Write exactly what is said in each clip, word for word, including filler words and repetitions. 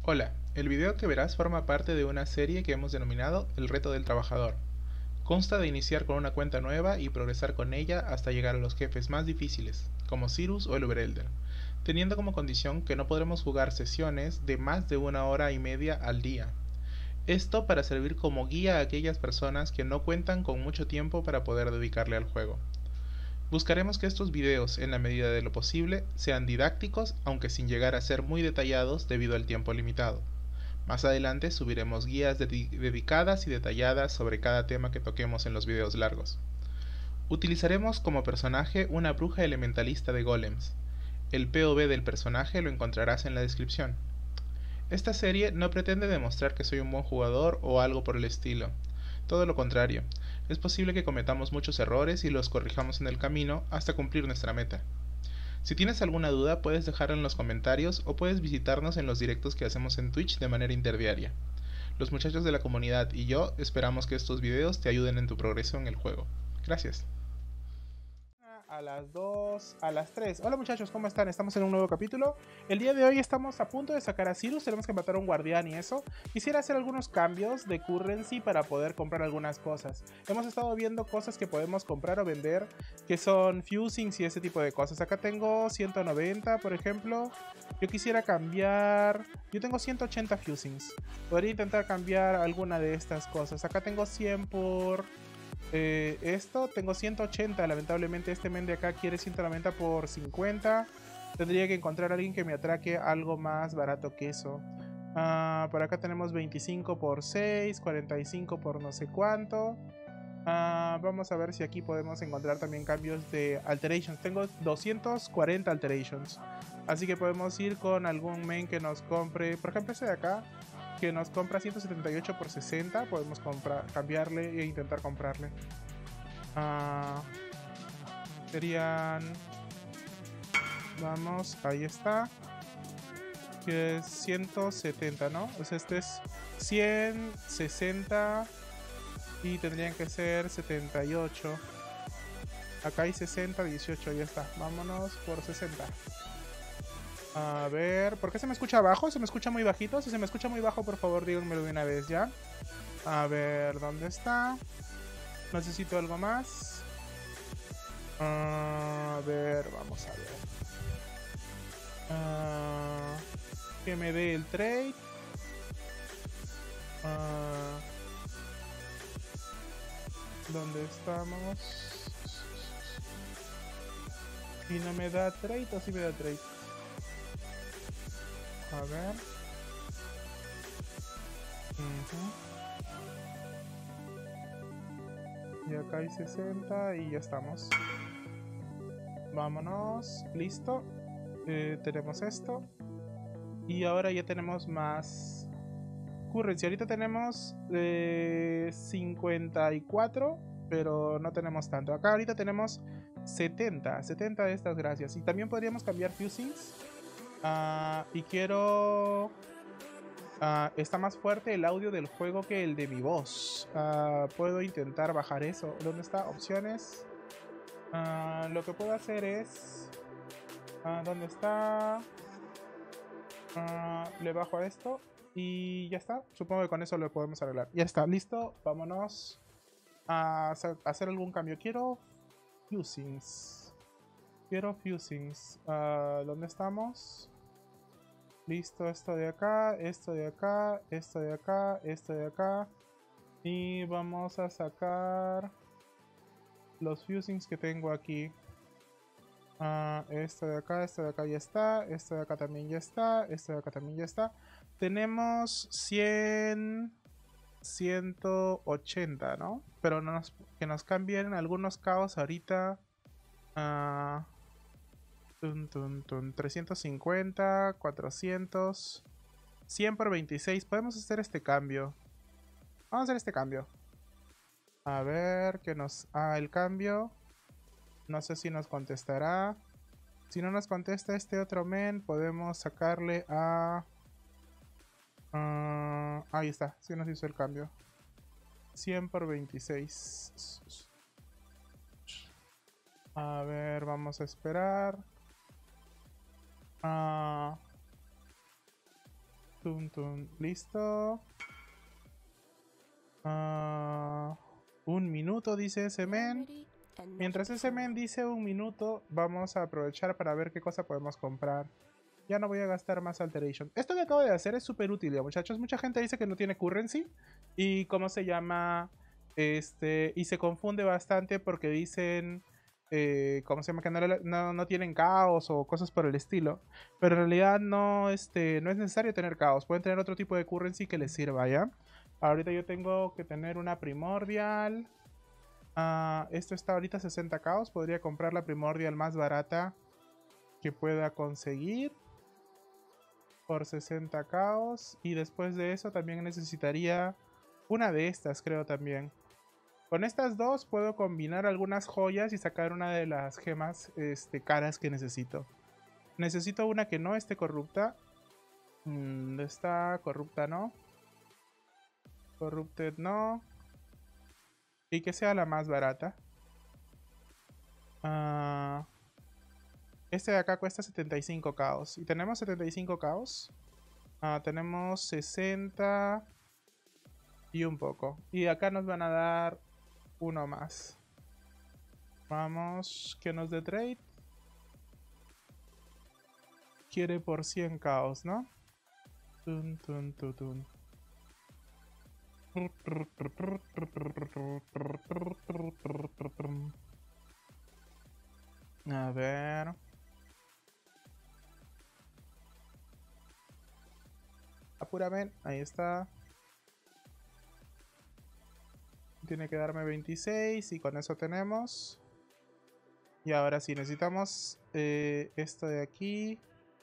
Hola, el video que verás forma parte de una serie que hemos denominado El Reto del Trabajador. Consta de iniciar con una cuenta nueva y progresar con ella hasta llegar a los jefes más difíciles, como Cyrus o el Uberelder, teniendo como condición que no podremos jugar sesiones de más de una hora y media al día. Esto para servir como guía a aquellas personas que no cuentan con mucho tiempo para poder dedicarle al juego. Buscaremos que estos videos, en la medida de lo posible, sean didácticos, aunque sin llegar a ser muy detallados debido al tiempo limitado. Más adelante subiremos guías dedi- dedicadas y detalladas sobre cada tema que toquemos en los videos largos. Utilizaremos como personaje una bruja elementalista de golems. El P O V del personaje lo encontrarás en la descripción. Esta serie no pretende demostrar que soy un buen jugador o algo por el estilo. Todo lo contrario, es posible que cometamos muchos errores y los corrijamos en el camino hasta cumplir nuestra meta. Si tienes alguna duda, puedes dejarla en los comentarios o puedes visitarnos en los directos que hacemos en Twitch de manera interdiaria. Los muchachos de la comunidad y yo esperamos que estos videos te ayuden en tu progreso en el juego. Gracias. A las dos, a las tres. Hola muchachos, ¿cómo están? Estamos en un nuevo capítulo. El día de hoy estamos a punto de sacar a Cyrus. Tenemos que matar a un guardián y eso. Quisiera hacer algunos cambios de currency para poder comprar algunas cosas. Hemos estado viendo cosas que podemos comprar o vender, que son fusings y ese tipo de cosas. Acá tengo ciento noventa, por ejemplo. Yo quisiera cambiar... Yo tengo ciento ochenta fusings. Podría intentar cambiar alguna de estas cosas. Acá tengo cien por... Eh, esto, tengo ciento ochenta. Lamentablemente este men de acá quiere ciento noventa por cincuenta. Tendría que encontrar a alguien que me atraque algo más barato que eso. Uh, por acá tenemos veinticinco por seis, cuarenta y cinco por no sé cuánto. Uh, vamos a ver si aquí podemos encontrar también cambios de alterations. Tengo doscientos cuarenta alterations. Así que podemos ir con algún men que nos compre. Por ejemplo, este de acá, que nos compra ciento setenta y ocho por sesenta. Podemos comprar, cambiarle e intentar comprarle. Uh, serían... Vamos, ahí está. Que es ciento setenta, ¿no? O sea, este es cien, sesenta y tendrían que ser setenta y ocho. Acá hay sesenta, dieciocho, ya está. Vámonos por sesenta. A ver, ¿por qué se me escucha bajo? ¿Se me escucha muy bajito? Si se me escucha muy bajo, por favor, díganmelo de una vez, ¿ya? A ver, ¿dónde está? Necesito algo más. A ver, vamos a ver. Uh, que me dé el trade. Uh, ¿Dónde estamos? Y no me da trade o si me da trade. A ver. Uh-huh. Y acá hay sesenta y ya estamos. Vámonos. Listo. Eh, tenemos esto. Y ahora ya tenemos más currency. Ahorita tenemos eh, cincuenta y cuatro, pero no tenemos tanto. Acá ahorita tenemos setenta. setenta de estas, gracias. Y también podríamos cambiar fusings. Uh, y quiero... Uh, está más fuerte el audio del juego que el de mi voz. Uh, puedo intentar bajar eso. ¿Dónde está? Opciones. Uh, lo que puedo hacer es... Uh, ¿Dónde está? Uh, le bajo a esto. Y ya está. Supongo que con eso lo podemos arreglar. Ya está, listo. Vámonos a hacer algún cambio. Quiero fusings. Quiero fusings. Uh, ¿Dónde estamos? Listo, esto de acá, esto de acá, esto de acá, esto de acá. Y vamos a sacar los fusings que tengo aquí. Uh, esto de acá, esto de acá ya está, esto de acá también ya está, esto de acá también ya está. Tenemos cien, ciento ochenta, ¿no? Pero no nos, que nos cambien algunos caos ahorita. Uh, tun, tun, tun, trescientos cincuenta, cuatrocientos, cien por veintiséis. Podemos hacer este cambio. Vamos a hacer este cambio. A ver que nos haga el cambio. No sé si nos contestará. Si no nos contesta este otro men, podemos sacarle a... Uh, ahí está, sí nos hizo el cambio. cien por veintiséis. A ver, vamos a esperar. Uh, Tum, tum. Listo. Uh, un minuto, dice ese men. Mientras ese men dice un minuto, vamos a aprovechar para ver qué cosa podemos comprar. Ya no voy a gastar más Alteration. Esto que acabo de hacer es súper útil, ¿ya, muchachos? Mucha gente dice que no tiene currency. Y cómo se llama... Este... Y se confunde bastante porque dicen... Eh, ¿Cómo se llama? Que no, no, no tienen caos o cosas por el estilo. Pero en realidad no, este, no es necesario tener caos. Pueden tener otro tipo de currency que les sirva, ¿ya? Ahorita yo tengo que tener una primordial. Uh, esto está ahorita sesenta caos. Podría comprar la primordial más barata que pueda conseguir por sesenta caos. Y después de eso también necesitaría una de estas, creo también. Con estas dos puedo combinar algunas joyas y sacar una de las gemas este, caras que necesito. Necesito una que no esté corrupta. ¿Dónde está? Corrupta no. Corrupted no. Y que sea la más barata. Uh, este de acá cuesta setenta y cinco caos. Y tenemos setenta y cinco caos. Uh, tenemos sesenta. Y un poco. Y acá nos van a dar uno más. Vamos. Que nos dé trade. Quiere por cien caos, ¿no? Tun, tun, tun, tun. A ver. Apúrame. Ahí está. Tiene que darme veintiséis y con eso tenemos. Y ahora sí, necesitamos eh, esto de aquí.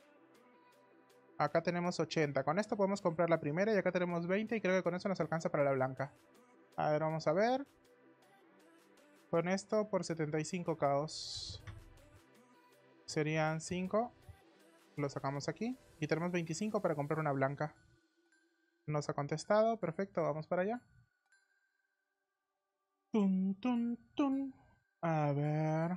Acá tenemos ochenta. Con esto podemos comprar la primera y acá tenemos veinte y creo que con eso nos alcanza para la blanca. A ver, vamos a ver. Con esto por setenta y cinco caos. Serían cinco. Lo sacamos aquí. Y tenemos veinticinco para comprar una blanca. Nos ha contestado. Perfecto, vamos para allá. Tun, tun, tun. A ver.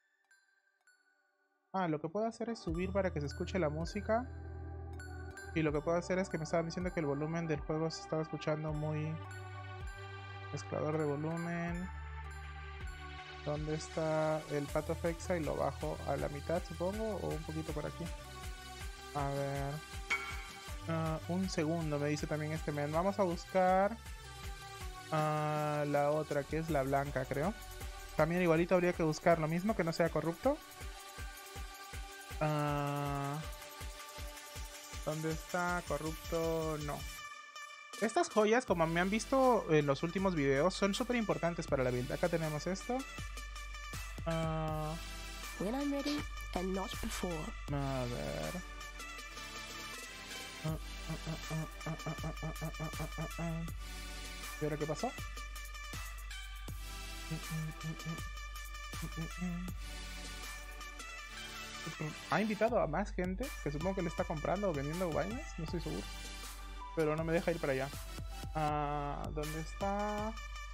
Ah, lo que puedo hacer es subir para que se escuche la música. Y lo que puedo hacer es que me estaban diciendo que el volumen del juego se estaba escuchando muy... Mezclador de volumen. ¿Dónde está el Path of Exile? Lo bajo a la mitad, supongo, o un poquito por aquí. A ver. Uh, un segundo, me dice también este men. Vamos a buscar uh, la otra, que es la blanca, creo. También igualito habría que buscar lo mismo, que no sea corrupto. Uh, ¿Dónde está? Corrupto, no. Estas joyas, como me han visto en los últimos videos, son súper importantes para la build. Acá tenemos esto. Uh, When I'm ready and not before. A ver. ¿Y ahora qué pasó? Ha invitado a más gente, que supongo que le está comprando o vendiendo vainas, no estoy seguro. Pero no me deja ir para allá. Uh, ¿Dónde está?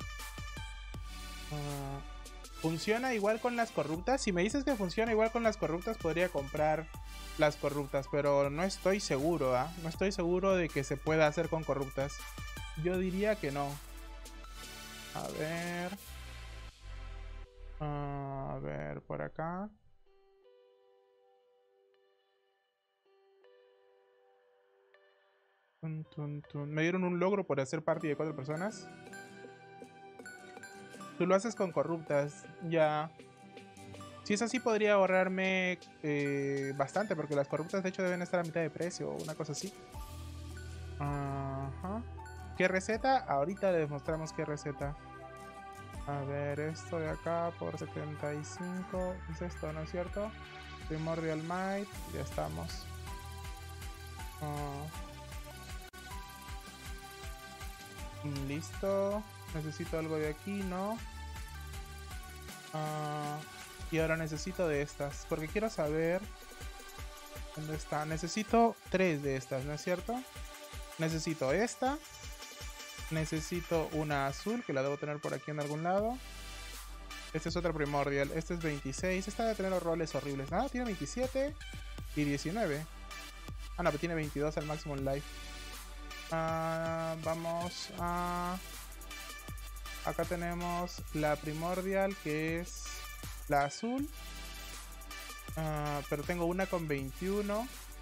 Uh, ¿Funciona igual con las corruptas? Si me dices que funciona igual con las corruptas, podría comprar las corruptas. Pero no estoy seguro, ¿ah? ¿eh? No estoy seguro de que se pueda hacer con corruptas. Yo diría que no. A ver. Uh, a ver, por acá. Tun, tun, tun. Me dieron un logro por hacer party de cuatro personas. Tú lo haces con corruptas, ya. Si es así podría ahorrarme eh, bastante, porque las corruptas de hecho deben estar a mitad de precio o una cosa así. Ajá. ¿Qué receta? Ahorita les mostramos qué receta. A ver, esto de acá por setenta y cinco. Es esto, ¿no es cierto? Primordial Might. Ya estamos. Uh, Listo. Necesito algo de aquí, ¿no? Uh, y ahora necesito de estas. Porque quiero saber... ¿Dónde está? Necesito tres de estas, ¿no es cierto? Necesito esta. Necesito una azul, que la debo tener por aquí en algún lado. Esta es otra primordial. Esta es veintiséis. Esta debe tener los roles horribles. Nada, tiene veintisiete y diecinueve. Ah, no, pero tiene veintidós al máximo en life. Uh, vamos a... Acá tenemos la primordial, que es la azul. Uh, pero tengo una con veintiuno.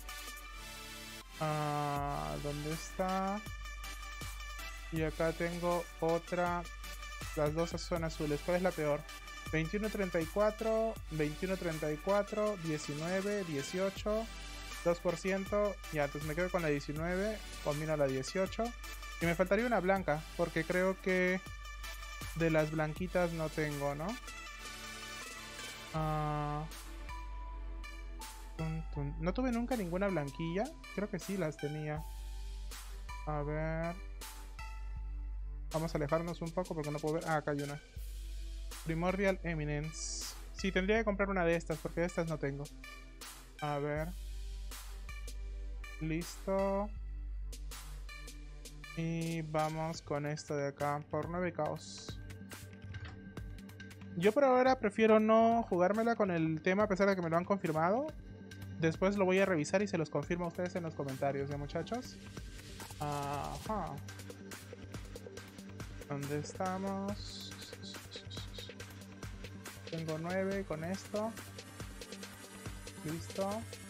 Uh, ¿Dónde está? Y acá tengo otra. Las dos son azules. ¿Cuál es la peor? veintiuno treinta y cuatro, veintiuno treinta y cuatro, diecinueve, dieciocho, dos por ciento. Ya, entonces me quedo con la diecinueve. Combino la dieciocho. Y me faltaría una blanca, porque creo que de las blanquitas no tengo, ¿no? Uh, tun, tun. No tuve nunca ninguna blanquilla. Creo que sí las tenía. A ver. Vamos a alejarnos un poco porque no puedo ver. Ah, acá hay una. Primordial Eminence. Sí, tendría que comprar una de estas porque de estas no tengo. A ver. Listo. Y vamos con esto de acá. Por nueve caos. Yo por ahora prefiero no jugármela con el tema a pesar de que me lo han confirmado. Después lo voy a revisar y se los confirmo a ustedes en los comentarios, ¿ya, muchachos? Ajá. ¿Dónde estamos? Tengo nueve con esto. Listo.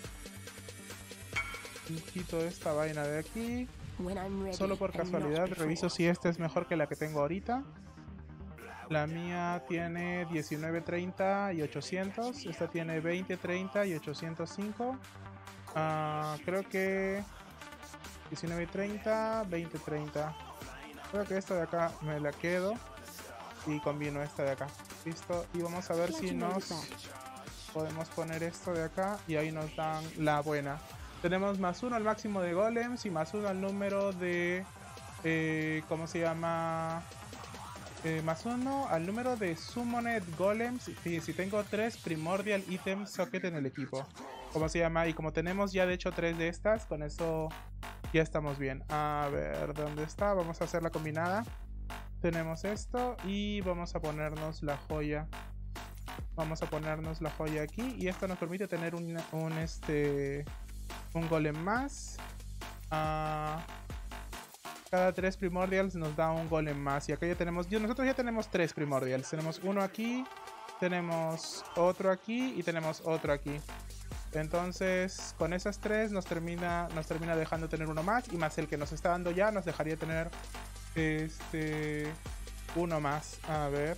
Y quito esta vaina de aquí. Solo por casualidad reviso si esta es mejor que la que tengo ahorita. La mía tiene diecinueve treinta y ochocientos. Esta tiene veinte treinta y ochocientos cinco. Uh, creo que diecinueve treinta, veinte treinta. Creo que esta de acá me la quedo y combino esta de acá. Listo. Y vamos a ver si nos podemos poner esto de acá y ahí nos dan la buena. Tenemos más uno al máximo de golems y más uno al número de... Eh, ¿Cómo se llama? Eh, más uno al número de summoned golems si, si tengo tres primordial item socket en el equipo. ¿Cómo se llama? Y como tenemos ya de hecho tres de estas, con eso ya estamos bien. A ver, ¿dónde está? Vamos a hacer la combinada. Tenemos esto y vamos a ponernos la joya. Vamos a ponernos la joya aquí y esto nos permite tener un, un este un golem más. Uh, cada tres primordials nos da un golem más y acá ya tenemos, nosotros ya tenemos tres primordials. Tenemos uno aquí, tenemos otro aquí y tenemos otro aquí. Entonces con esas tres nos termina, nos termina dejando tener uno más y más el que nos está dando ya nos dejaría tener este uno más. A ver,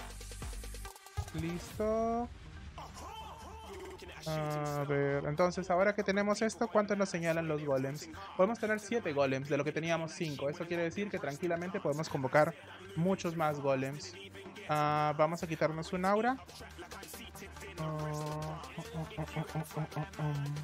listo. A ver, entonces ahora que tenemos esto, ¿cuánto nos señalan los golems? Podemos tener siete golems de lo que teníamos cinco. Eso quiere decir que tranquilamente podemos convocar muchos más golems. Uh, vamos a quitarnos un aura. Uh, uh, uh, uh, uh, uh, uh, um.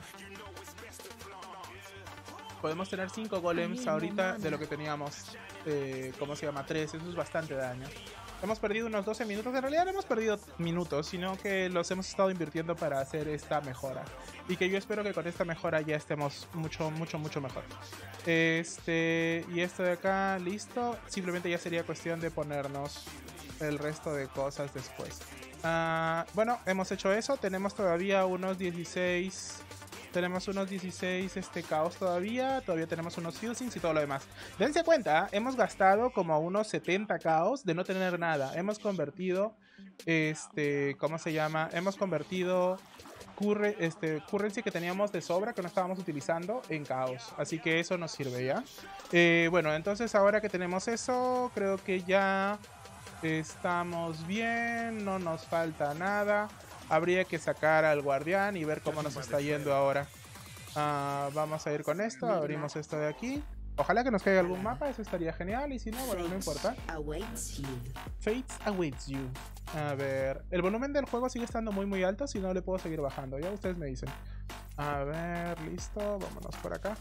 Podemos tener cinco golems ahorita de lo que teníamos, eh, ¿cómo se llama? tres. Eso es bastante daño. Hemos perdido unos doce minutos. En realidad no hemos perdido minutos, sino que los hemos estado invirtiendo para hacer esta mejora. Y que yo espero que con esta mejora ya estemos mucho, mucho, mucho mejor. Este, y esto de acá, listo. Simplemente ya sería cuestión de ponernos el resto de cosas después. Uh, bueno, hemos hecho eso. Tenemos todavía unos dieciséis... Tenemos unos dieciséis este, caos todavía. Todavía tenemos unos fusings y todo lo demás. Dense cuenta, hemos gastado como unos setenta caos de no tener nada. Hemos convertido, este, ¿cómo se llama? Hemos convertido curre, este, currency que teníamos de sobra, que no estábamos utilizando, en caos. Así que eso nos sirve ya. Eh, bueno, entonces ahora que tenemos eso, creo que ya estamos bien. No nos falta nada. Habría que sacar al guardián y ver cómo nos está yendo ahora. Uh, vamos a ir con esto. Abrimos esto de aquí. Ojalá que nos caiga algún mapa. Eso estaría genial. Y si no, bueno, no importa. Fates awaits you. A ver. El volumen del juego sigue estando muy muy alto. Si no, le puedo seguir bajando. Ya ustedes me dicen. A ver, listo. Vámonos por acá.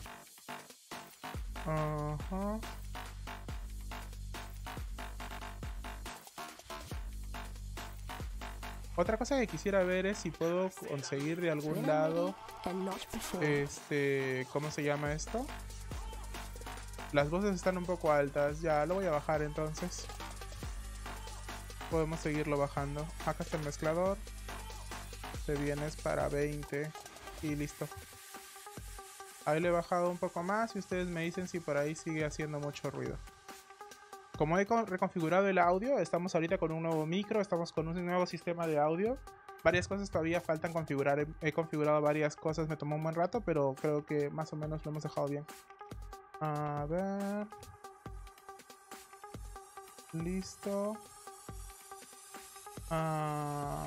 Ajá. Otra cosa que quisiera ver es si puedo conseguir de algún lado, este, ¿cómo se llama esto? Las voces están un poco altas, ya lo voy a bajar entonces. Podemos seguirlo bajando. Acá está el mezclador. Te vienes para veinte y listo. Ahí le he bajado un poco más y ustedes me dicen si por ahí sigue haciendo mucho ruido. Como he reconfigurado el audio, estamos ahorita con un nuevo micro, estamos con un nuevo sistema de audio. Varias cosas todavía faltan configurar, he, he configurado varias cosas, me tomó un buen rato, pero creo que más o menos lo hemos dejado bien. A ver... Listo. Ah...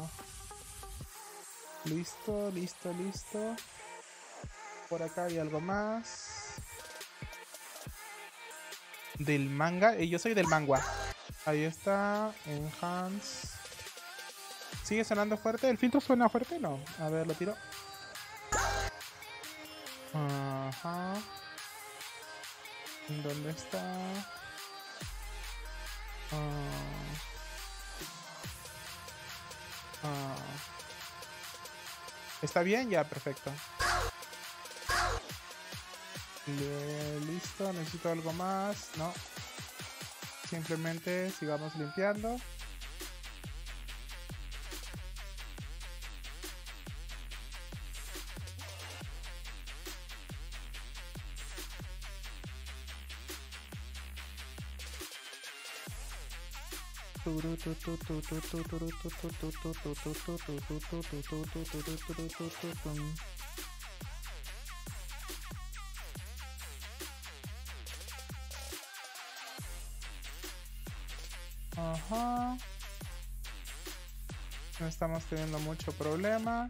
Listo, listo, listo. Por acá hay algo más. Del manga. Eh, yo soy del manga. Ahí está. Enhance. ¿Sigue sonando fuerte? ¿El filtro suena fuerte? No. A ver, lo tiro. Ajá. ¿Dónde está? Ah. Ah. ¿Está bien? Ya, perfecto. Le, listo, necesito algo más. No. Simplemente sigamos limpiando. Ajá. No estamos teniendo mucho problema.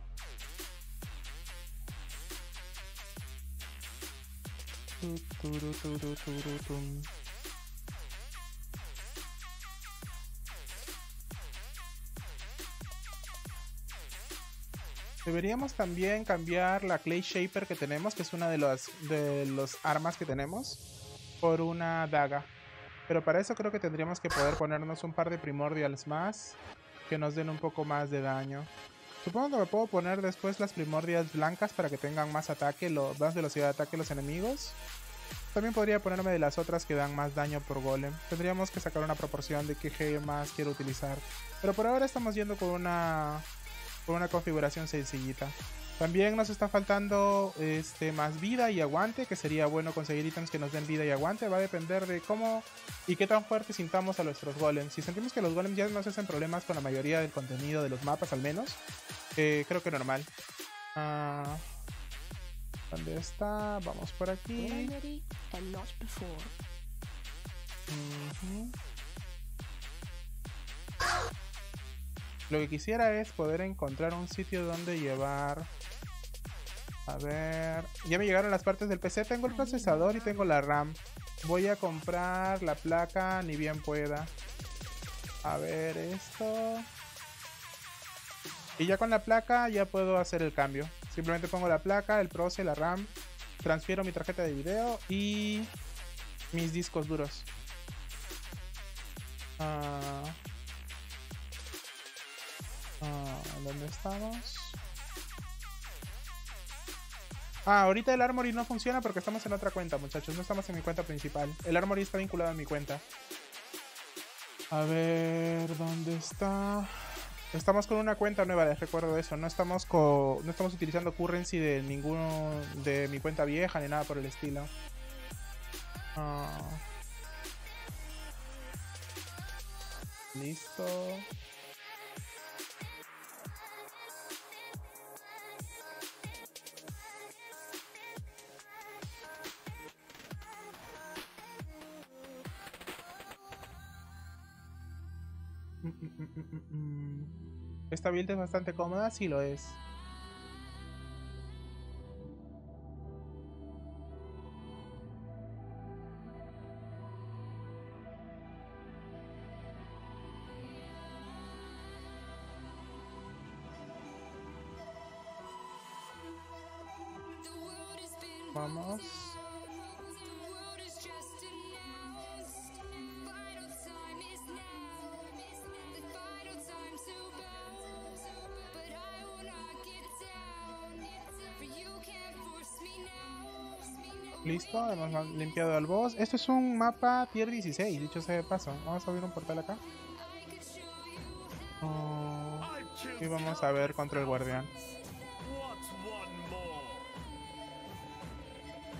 Deberíamos también cambiar la Clay Shaper que tenemos, que es una de los, de los armas que tenemos, por una daga. Pero para eso creo que tendríamos que poder ponernos un par de Primordials más, que nos den un poco más de daño. Supongo que me puedo poner después las Primordials blancas para que tengan más ataque, lo, más velocidad de ataque los enemigos. También podría ponerme de las otras que dan más daño por golem. Tendríamos que sacar una proporción de qué G más quiero utilizar. Pero por ahora estamos yendo con una... con una configuración sencillita. También nos está faltando este, más vida y aguante, que sería bueno conseguir ítems que nos den vida y aguante. Va a depender de cómo y qué tan fuerte sintamos a nuestros golems. Si sentimos que los golems ya nos hacen problemas con la mayoría del contenido de los mapas al menos, eh, creo que normal. Uh, ¿Dónde está? Vamos por aquí. Uh-huh. Lo que quisiera es poder encontrar un sitio donde llevar... A ver... Ya me llegaron las partes del P C. Tengo el procesador y tengo la RAM. Voy a comprar la placa ni bien pueda. A ver esto... Y ya con la placa ya puedo hacer el cambio. Simplemente pongo la placa, el proce, la RAM. Transfiero mi tarjeta de video y... mis discos duros. Ah... Uh, ¿Dónde estamos? Ah, ahorita el Armory no funciona porque estamos en otra cuenta, muchachos. No estamos en mi cuenta principal. El Armory está vinculado a mi cuenta. A ver, ¿dónde está? Estamos con una cuenta nueva, les recuerdo eso. No estamos con, no estamos utilizando currency de ninguno de mi cuenta vieja ni nada por el estilo. Uh, Listo. Esta build es bastante cómoda, sí lo es. Vamos. Listo, hemos limpiado al boss. Esto es un mapa tier dieciséis, dicho sea de paso. Vamos a abrir un portal acá. Oh, y vamos a ver contra el guardián.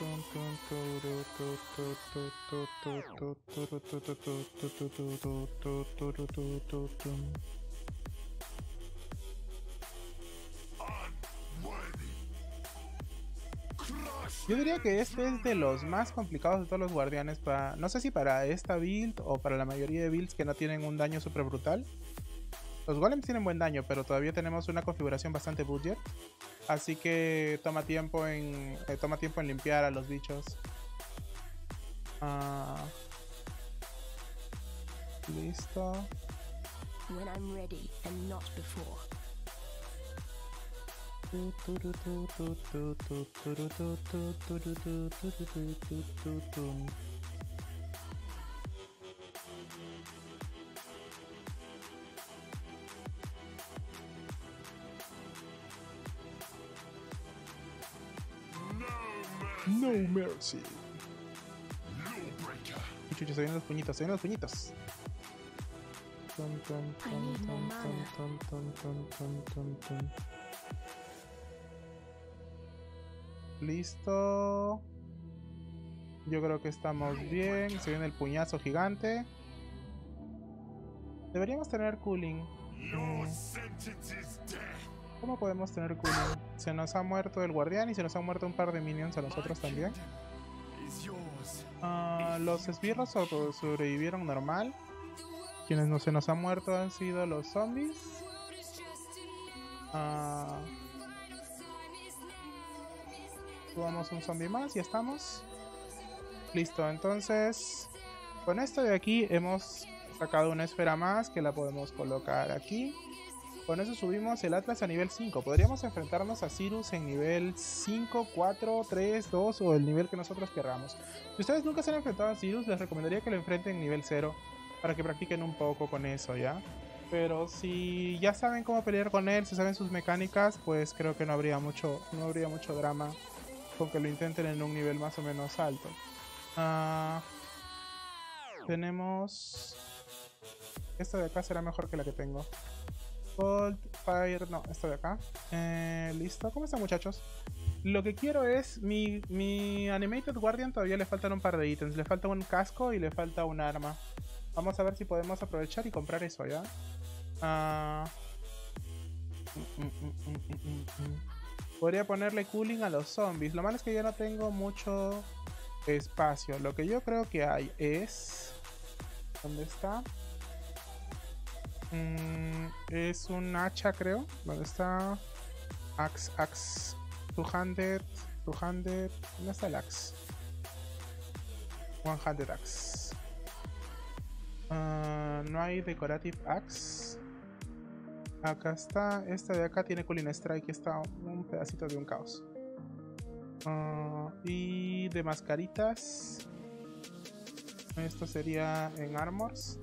Yo diría que este es de los más complicados de todos los guardianes para... No sé si para esta build o para la mayoría de builds que no tienen un daño super brutal. Los golems tienen buen daño, pero todavía tenemos una configuración bastante budget. Así que toma tiempo en, eh, toma tiempo en limpiar a los bichos. Uh, listo. When I'm ready and not before. No mercy. Chucho, se vienen los puñitos, se vienen los puñitos. Ton, ton, ton, ton, ton, ton, ton, ton, ton, ton. Listo. Yo creo que estamos bien. Se viene el puñazo gigante. Deberíamos tener cooling. Mm. ¿Cómo podemos tener cooling? Se nos ha muerto el guardián y se nos han muerto un par de minions a nosotros también. Uh, los esbirros sobrevivieron normal. Quienes no se nos han muerto han sido los zombies. Uh, Subamos un zombie más y estamos. Listo, entonces con esto de aquí hemos sacado una esfera más que la podemos colocar aquí. Con eso subimos el Atlas a nivel cinco. Podríamos enfrentarnos a Sirus en nivel cinco, cuatro, tres, dos o el nivel que nosotros querramos. Si ustedes nunca se han enfrentado a Sirus, les recomendaría que lo enfrenten en nivel cero para que practiquen un poco con eso, ¿ya? Pero si ya saben cómo pelear con él, si saben sus mecánicas, pues creo que no habría mucho, no habría mucho drama con que lo intenten en un nivel más o menos alto. Uh, tenemos... Esta de acá será mejor que la que tengo. Cold, Fire, no, esta de acá. Eh, Listo, ¿cómo están, muchachos? Lo que quiero es, mi, mi Animated Guardian todavía le faltan un par de ítems. Le falta un casco y le falta un arma. Vamos a ver si podemos aprovechar y comprar eso, ¿ya? Uh, mm, mm, mm, mm, mm, mm. Podría ponerle cooling a los zombies. Lo malo es que yo no tengo mucho espacio. Lo que yo creo que hay es... ¿Dónde está? Mm, es un hacha, creo. ¿Dónde está? Axe, axe. doscientos, doscientos. ¿Dónde está el axe? cien axe. Uh, no hay decorative axe. Acá está. Esta de acá tiene cooling strike. Está un pedacito de un caos. Uh, y de mascaritas. Esto sería en armors.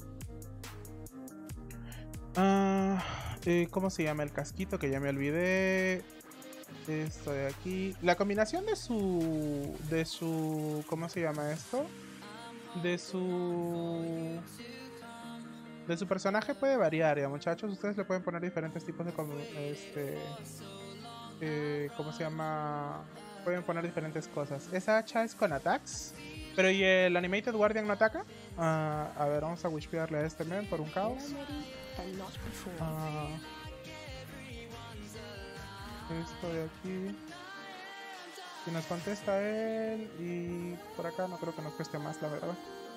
Uh, eh, ¿Cómo se llama el casquito? Que ya me olvidé. Esto de aquí. La combinación de su... De su... ¿Cómo se llama esto? De su... De su personaje puede variar, ya, muchachos. Ustedes le pueden poner diferentes tipos de... Este... Eh, ¿Cómo se llama? Pueden poner diferentes cosas. Esa hacha es con attacks. Pero ¿y el Animated Guardian no ataca? Uh, a ver, vamos a wishpearle a este men por un caos. Uh, esto de aquí. Si nos contesta él. Y por acá no creo que nos cueste más, la verdad.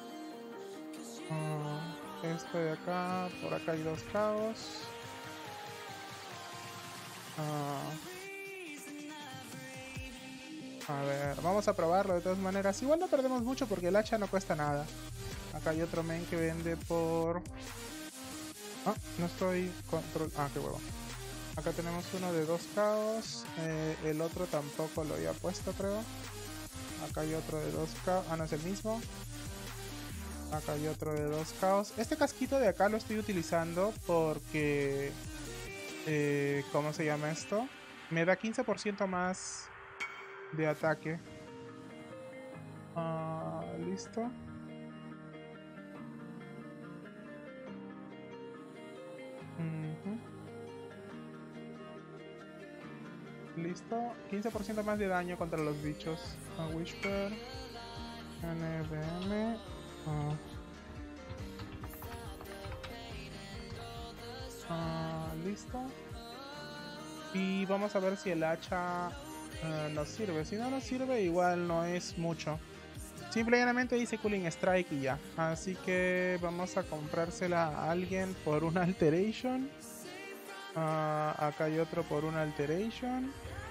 Uh, esto de acá. Por acá hay dos caos. Uh, A ver, vamos a probarlo de todas maneras. Igual no perdemos mucho porque el hacha no cuesta nada. Acá hay otro main que vende por... Ah, no estoy... Control... Ah, qué huevo. Acá tenemos uno de dos caos. Eh, el otro tampoco lo había puesto, creo. Acá hay otro de dos caos. Ah, no es el mismo. Acá hay otro de dos caos. Este casquito de acá lo estoy utilizando porque... Eh, ¿Cómo se llama esto? Me da quince por ciento más... de ataque. Uh, listo. Uh-huh. Listo. quince por ciento más de daño contra los bichos. A Whisper. N B M. Ah. Ah, listo. Y vamos a ver si el hacha uh, nos sirve. Si no nos sirve, igual no es mucho. Simplemente dice Cooling Strike y ya. Así que vamos a comprársela a alguien por una Alteration. Uh, acá hay otro por una Alteration.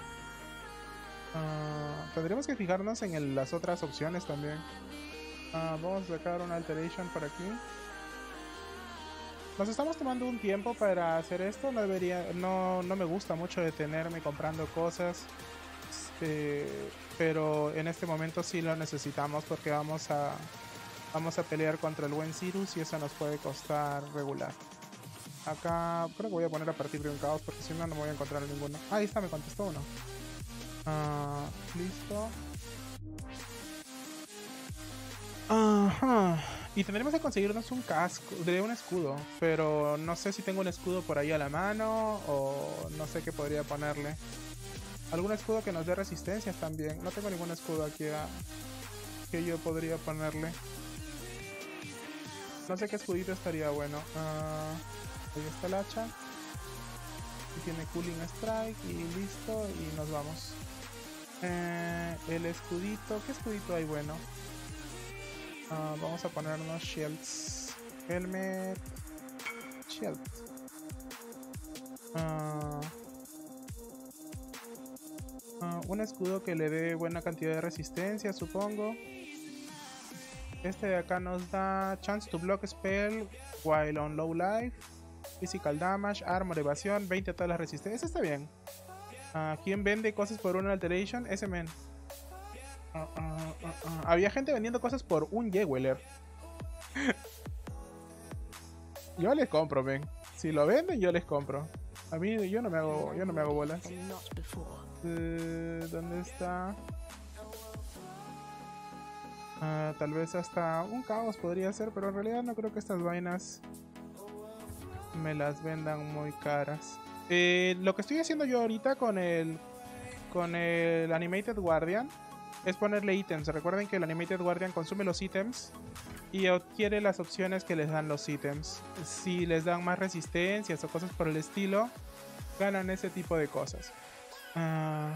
Uh, tendremos que fijarnos en el, las otras opciones también. Uh, vamos a sacar una Alteration por aquí. Nos estamos tomando un tiempo para hacer esto. No debería, no, no me gusta mucho detenerme comprando cosas. Eh, pero en este momento sí lo necesitamos porque vamos a vamos a pelear contra el buen Sirus y eso nos puede costar regular. Acá creo que voy a poner a partir de un caos porque si no no me voy a encontrar ninguno. Ah, ahí está, me contestó uno. Uh, listo. Ajá. Y tendremos que conseguirnos un casco, de un escudo, pero no sé si tengo un escudo por ahí a la mano o no sé qué podría ponerle. Algún escudo que nos dé resistencias también. No tengo ningún escudo aquí a, que yo podría ponerle. No sé qué escudito estaría bueno. Uh, ahí está el hacha. Y tiene Cooling Strike y listo y nos vamos. Eh, el escudito, ¿qué escudito hay bueno? Uh, vamos a ponernos shields. Helmet. Shield. Uh, uh, un escudo que le dé buena cantidad de resistencia, supongo. Este de acá nos da chance to block spell while on low life. Physical damage, armor, evasión, veinte a todas las resistencias. Está bien. Uh, ¿Quién vende cosas por una alteration? Ese men. Uh, uh, uh, uh. Había gente vendiendo cosas por un Yeweler. Yo les compro, ven. Si lo venden, yo les compro. A mí, yo no me hago, yo no me hago bolas. Uh, ¿Dónde está? Uh, tal vez hasta un caos podría ser, pero en realidad no creo que estas vainas me las vendan muy caras. Eh, lo que estoy haciendo yo ahorita con el con el Animated Guardian es ponerle ítems. Recuerden que el Animated Guardian consume los ítems y adquiere las opciones que les dan los ítems. Si les dan más resistencias o cosas por el estilo, ganan ese tipo de cosas. Uh...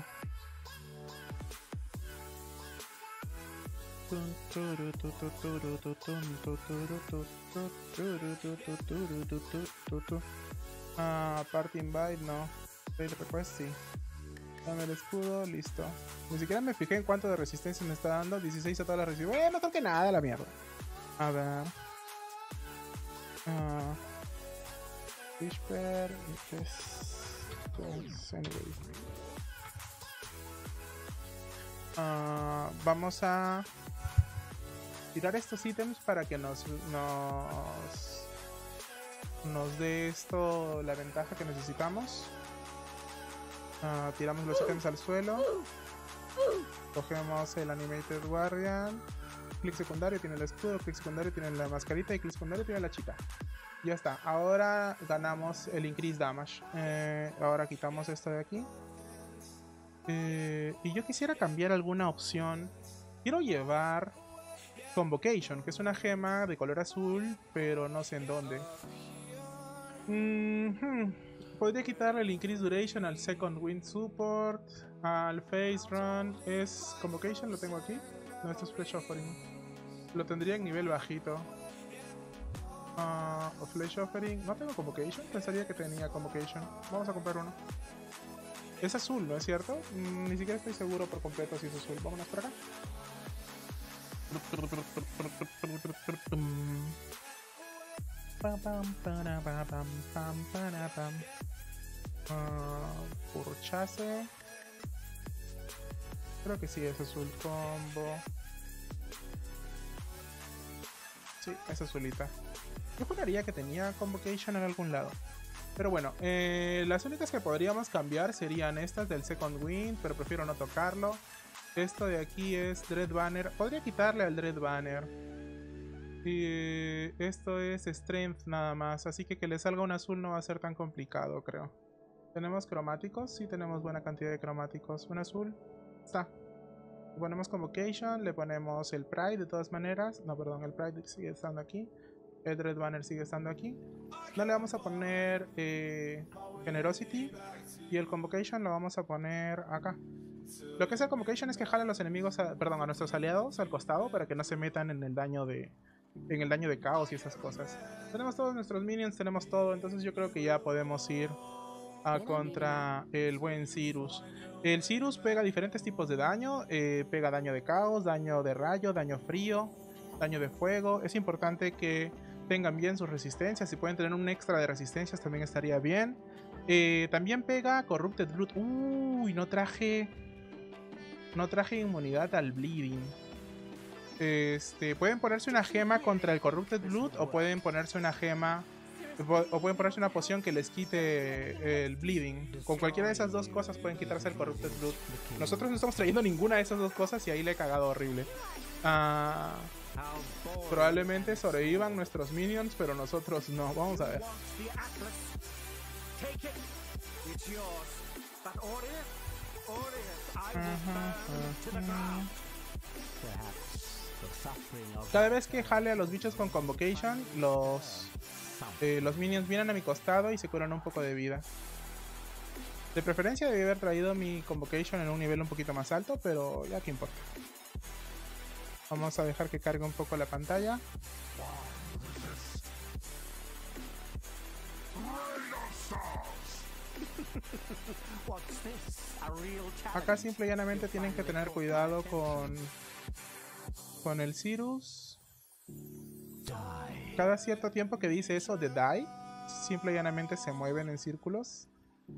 Ah, Party Invite, no. Trade Request, sí. Dame el escudo, listo. Ni siquiera me fijé en cuánto de resistencia me está dando. dieciséis a todas las resistencias. Bueno, no toque nada la mierda. A ver. Ah. Whisper. Pues, anyway. Ah, vamos a tirar estos ítems para que nos nos nos dé esto la ventaja que necesitamos. Uh, tiramos los ítems al suelo. Cogemos el Animated Guardian. Clic secundario tiene el escudo, clic secundario tiene la mascarita y clic secundario tiene la chita. Ya está, ahora ganamos el Increase Damage. Eh, ahora quitamos esto de aquí. Eh, y yo quisiera cambiar alguna opción. Quiero llevar Convocation, que es una gema de color azul, pero no sé en dónde. Mm-hmm. Podría quitarle el Increase Duration al Second Wind Support, al Phase Run. Es Convocation, lo tengo aquí. No, esto es Flash Offering. Lo tendría en nivel bajito. Uh, o Flash Offering. No tengo Convocation, pensaría que tenía Convocation. Vamos a comprar uno. Es azul, ¿no es cierto? Mm, ni siquiera estoy seguro por completo si es azul. Vámonos por acá. Uh, Purchase. Creo que sí, es azul. Combo. Sí, es azulita. Yo juraría que tenía Convocation en algún lado. Pero bueno, eh, las únicas que podríamos cambiar serían estas del Second Wind, pero prefiero no tocarlo. Esto de aquí es Dread Banner. Podría quitarle al Dread Banner. Y esto es Strength nada más. Así que que le salga un azul no va a ser tan complicado, creo. ¿Tenemos cromáticos? Sí, tenemos buena cantidad de cromáticos. Un azul. Está. Le ponemos Convocation, le ponemos el Pride de todas maneras. No, perdón, el Pride sigue estando aquí. El Dread Banner sigue estando aquí. No le vamos a poner eh, Generosity. Y el Convocation lo vamos a poner acá. Lo que hace el Convocation es que jala a los enemigos, a, perdón, a nuestros aliados al costado para que no se metan en el daño de en el daño de caos y esas cosas. Tenemos todos nuestros minions, tenemos todo, entonces yo creo que ya podemos ir a contra el buen Cirrus. El Cirrus pega diferentes tipos de daño, eh, pega daño de caos, daño de rayo, daño frío, daño de fuego. Es importante que tengan bien sus resistencias, si pueden tener un extra de resistencias también estaría bien. Eh, también pega Corrupted Blood. Uy, no traje no traje inmunidad al Bleeding. Este, pueden ponerse una gema contra el Corrupted Blood o pueden ponerse una gema o pueden ponerse una poción que les quite el Bleeding. Con cualquiera de esas dos cosas pueden quitarse el Corrupted Blood. Nosotros no estamos trayendo ninguna de esas dos cosas y ahí le he cagado horrible. Uh, probablemente sobrevivan nuestros minions, pero nosotros no. Vamos a ver. Uh-huh, uh-huh. Cada vez que jale a los bichos con Convocation, los, eh, los minions vienen a mi costado y se curan un poco de vida. De preferencia debí haber traído mi Convocation en un nivel un poquito más alto, pero ya que importa. Vamos a dejar que cargue un poco la pantalla. Acá simple y llanamente tienen que tener cuidado con con el Cirrus. Cada cierto tiempo que dice eso de die, simple y llanamente se mueven en círculos.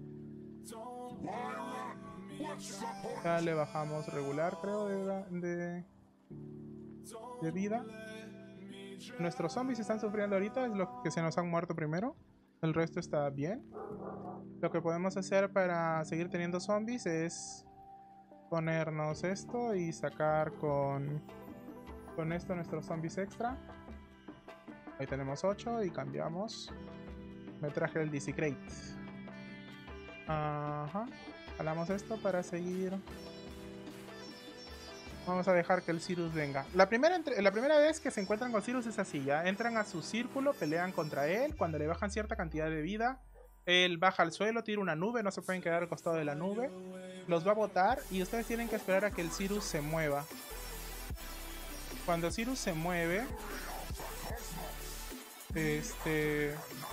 Ya le bajamos regular, creo, de, de, de vida. Nuestros zombies están sufriendo ahorita, es lo que se nos han muerto primero. El resto está bien. Lo que podemos hacer para seguir teniendo zombies es ponernos esto y sacar con, con esto nuestros zombies extra. Ahí tenemos ocho y cambiamos. Me traje el Desecrate. Ajá. Jalamos esto para seguir. Vamos a dejar que el Cirrus venga. La primera, entre... la primera vez que se encuentran con Cirrus es así, ya. Entran a su círculo, pelean contra él. Cuando le bajan cierta cantidad de vida, él baja al suelo, tira una nube. No se pueden quedar al costado de la nube. Los va a botar y ustedes tienen que esperar a que el Cirrus se mueva. Cuando el Cirrus se mueve... Este...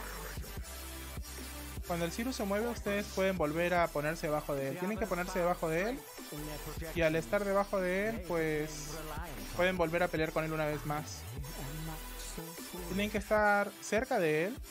Cuando el Cirrus se mueve, ustedes pueden volver a ponerse debajo de él. Tienen que ponerse debajo de él. Y al estar debajo de él, pues pueden volver a pelear con él una vez más. Tienen que estar cerca de él.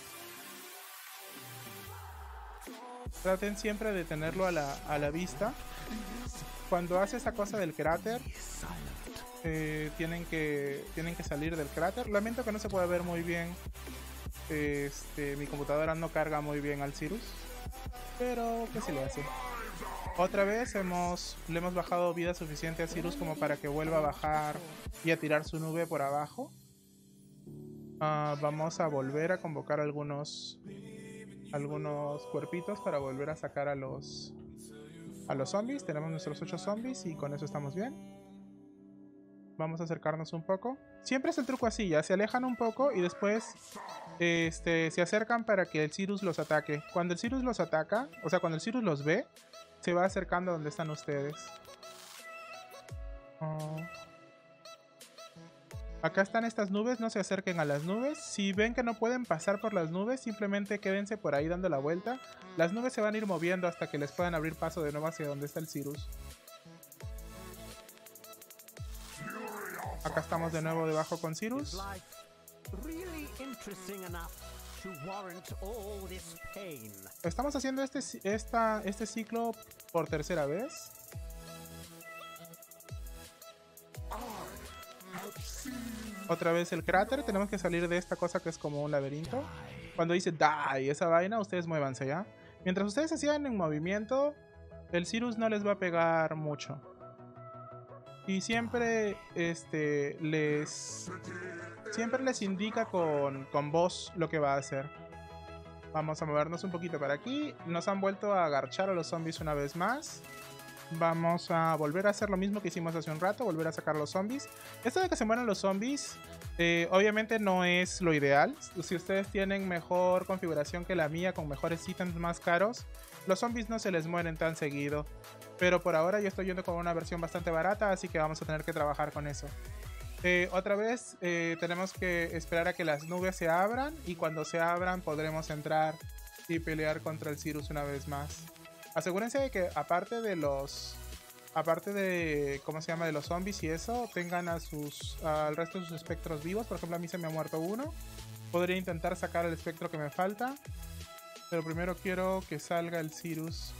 Traten siempre de tenerlo a la, a la vista. Cuando hace esa cosa del cráter, eh, tienen que tienen que salir del cráter. Lamento que no se pueda ver muy bien. Este, mi computadora no carga muy bien al Cirrus, pero ¿qué se le hace? Otra vez hemos le hemos bajado vida suficiente a Cirrus como para que vuelva a bajar y a tirar su nube por abajo. Uh, vamos a volver a convocar algunos algunos cuerpitos para volver a sacar a los a los zombies. Tenemos nuestros ocho zombies y con eso estamos bien. Vamos a acercarnos un poco. Siempre es el truco así, ya se alejan un poco y después este, se acercan para que el Cirrus los ataque. Cuando el Cirrus los ataca, o sea, cuando el Cirrus los ve, se va acercando a donde están ustedes. Oh. Acá están estas nubes, no se acerquen a las nubes. Si ven que no pueden pasar por las nubes, simplemente quédense por ahí dando la vuelta. Las nubes se van a ir moviendo hasta que les puedan abrir paso de nuevo hacia donde está el Cirrus. Acá estamos de nuevo debajo con Cirrus. Estamos haciendo este, esta, este ciclo por tercera vez. Otra vez el cráter. Tenemos que salir de esta cosa que es como un laberinto. Cuando dice die, esa vaina, ustedes muévanse ya. Mientras ustedes se sigan en movimiento, el Cirrus no les va a pegar mucho. Y siempre este les siempre les indica con, con voz lo que va a hacer. Vamos a movernos un poquito para aquí. Nos han vuelto a agarchar a los zombies una vez más. Vamos a volver a hacer lo mismo que hicimos hace un rato, volver a sacar los zombies. Esto de que se mueran los zombies, eh, obviamente no es lo ideal. Si ustedes tienen mejor configuración que la mía, con mejores ítems más caros, los zombies no se les mueren tan seguido. Pero por ahora yo estoy yendo con una versión bastante barata, así que vamos a tener que trabajar con eso. Eh, otra vez eh, tenemos que esperar a que las nubes se abran, y cuando se abran podremos entrar y pelear contra el Cirrus una vez más. Asegúrense de que aparte de los... Aparte de... ¿Cómo se llama? De los zombies y eso, tengan a sus, al resto de sus espectros vivos. Por ejemplo, a mí se me ha muerto uno. Podría intentar sacar el espectro que me falta. Pero primero quiero que salga el Cirrus.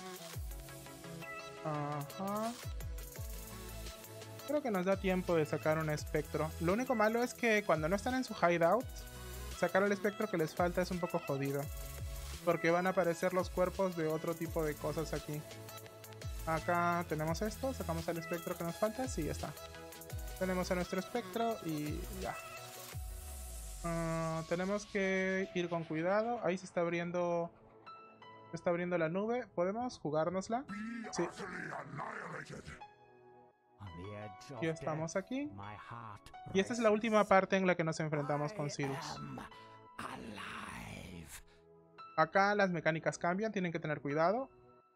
Ajá. Creo que nos da tiempo de sacar un espectro. Lo único malo es que cuando no están en su hideout, sacar el espectro que les falta es un poco jodido. Porque van a aparecer los cuerpos de otro tipo de cosas aquí. Acá tenemos esto, sacamos el espectro que nos falta, sí, ya está. Tenemos a nuestro espectro y ya. Uh, tenemos que ir con cuidado. Ahí se está abriendo... Se está abriendo la nube. ¿Podemos jugárnosla? Sí. Ya estamos aquí. Y esta es la última parte en la que nos enfrentamos con Cirrus. Acá las mecánicas cambian, tienen que tener cuidado.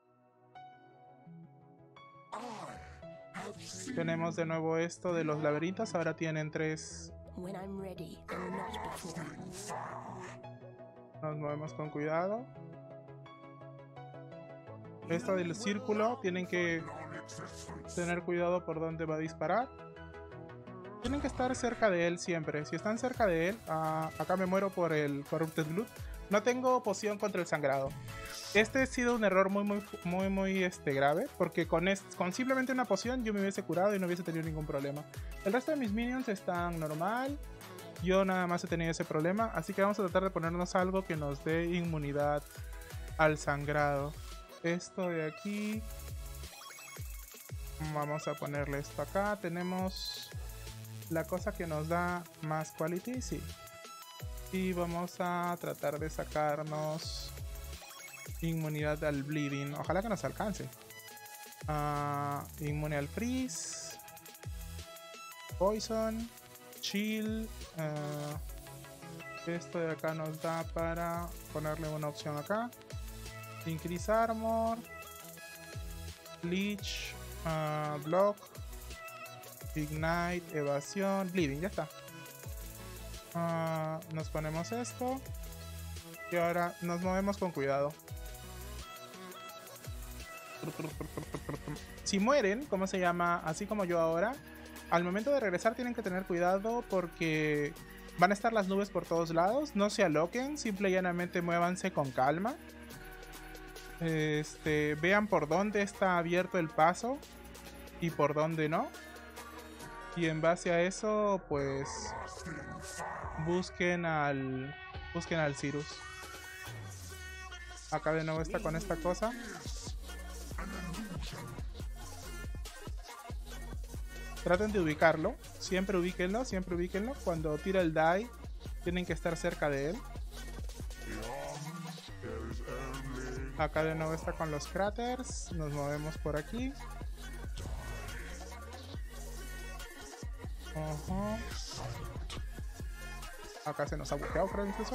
Tenemos de nuevo esto de los laberintos, ahora tienen tres. Nos movemos con cuidado. Esto del círculo, tienen que tener cuidado por dónde va a disparar. Tienen que estar cerca de él siempre. Si están cerca de él, uh, acá me muero por el Corrupted Blood. No tengo poción contra el sangrado. Este ha sido un error muy muy muy muy este, grave, porque con, este, con simplemente una poción yo me hubiese curado y no hubiese tenido ningún problema. El resto de mis minions están normal. Yo nada más he tenido ese problema, así que vamos a tratar de ponernos algo que nos dé inmunidad al sangrado. Esto de aquí. Vamos a ponerle esto acá. Tenemos la cosa que nos da más quality, sí. Y vamos a tratar de sacarnos inmunidad al bleeding. Ojalá que nos alcance. Uh, inmune al freeze. Poison. Chill. Uh, esto de acá nos da para ponerle una opción acá. Increase armor. Bleach. Uh, block. Ignite. Evasión. Bleeding. Ya está. Uh, nos ponemos esto. Y ahora nos movemos con cuidado. Si mueren, ¿cómo se llama? Así como yo ahora, al momento de regresar tienen que tener cuidado porque van a estar las nubes por todos lados. No se aloquen, simple y llanamente muévanse con calma. Este, vean por dónde está abierto el paso y por dónde no. Y en base a eso, pues busquen al busquen al Cirrus. Acá de nuevo está con esta cosa. Traten de ubicarlo. Siempre ubíquenlo, siempre ubíquenlo. Cuando tira el die, tienen que estar cerca de él. Acá de nuevo está con los cráteres. Nos movemos por aquí. Uh-huh. Acá se nos ha bugueado, creo, incluso.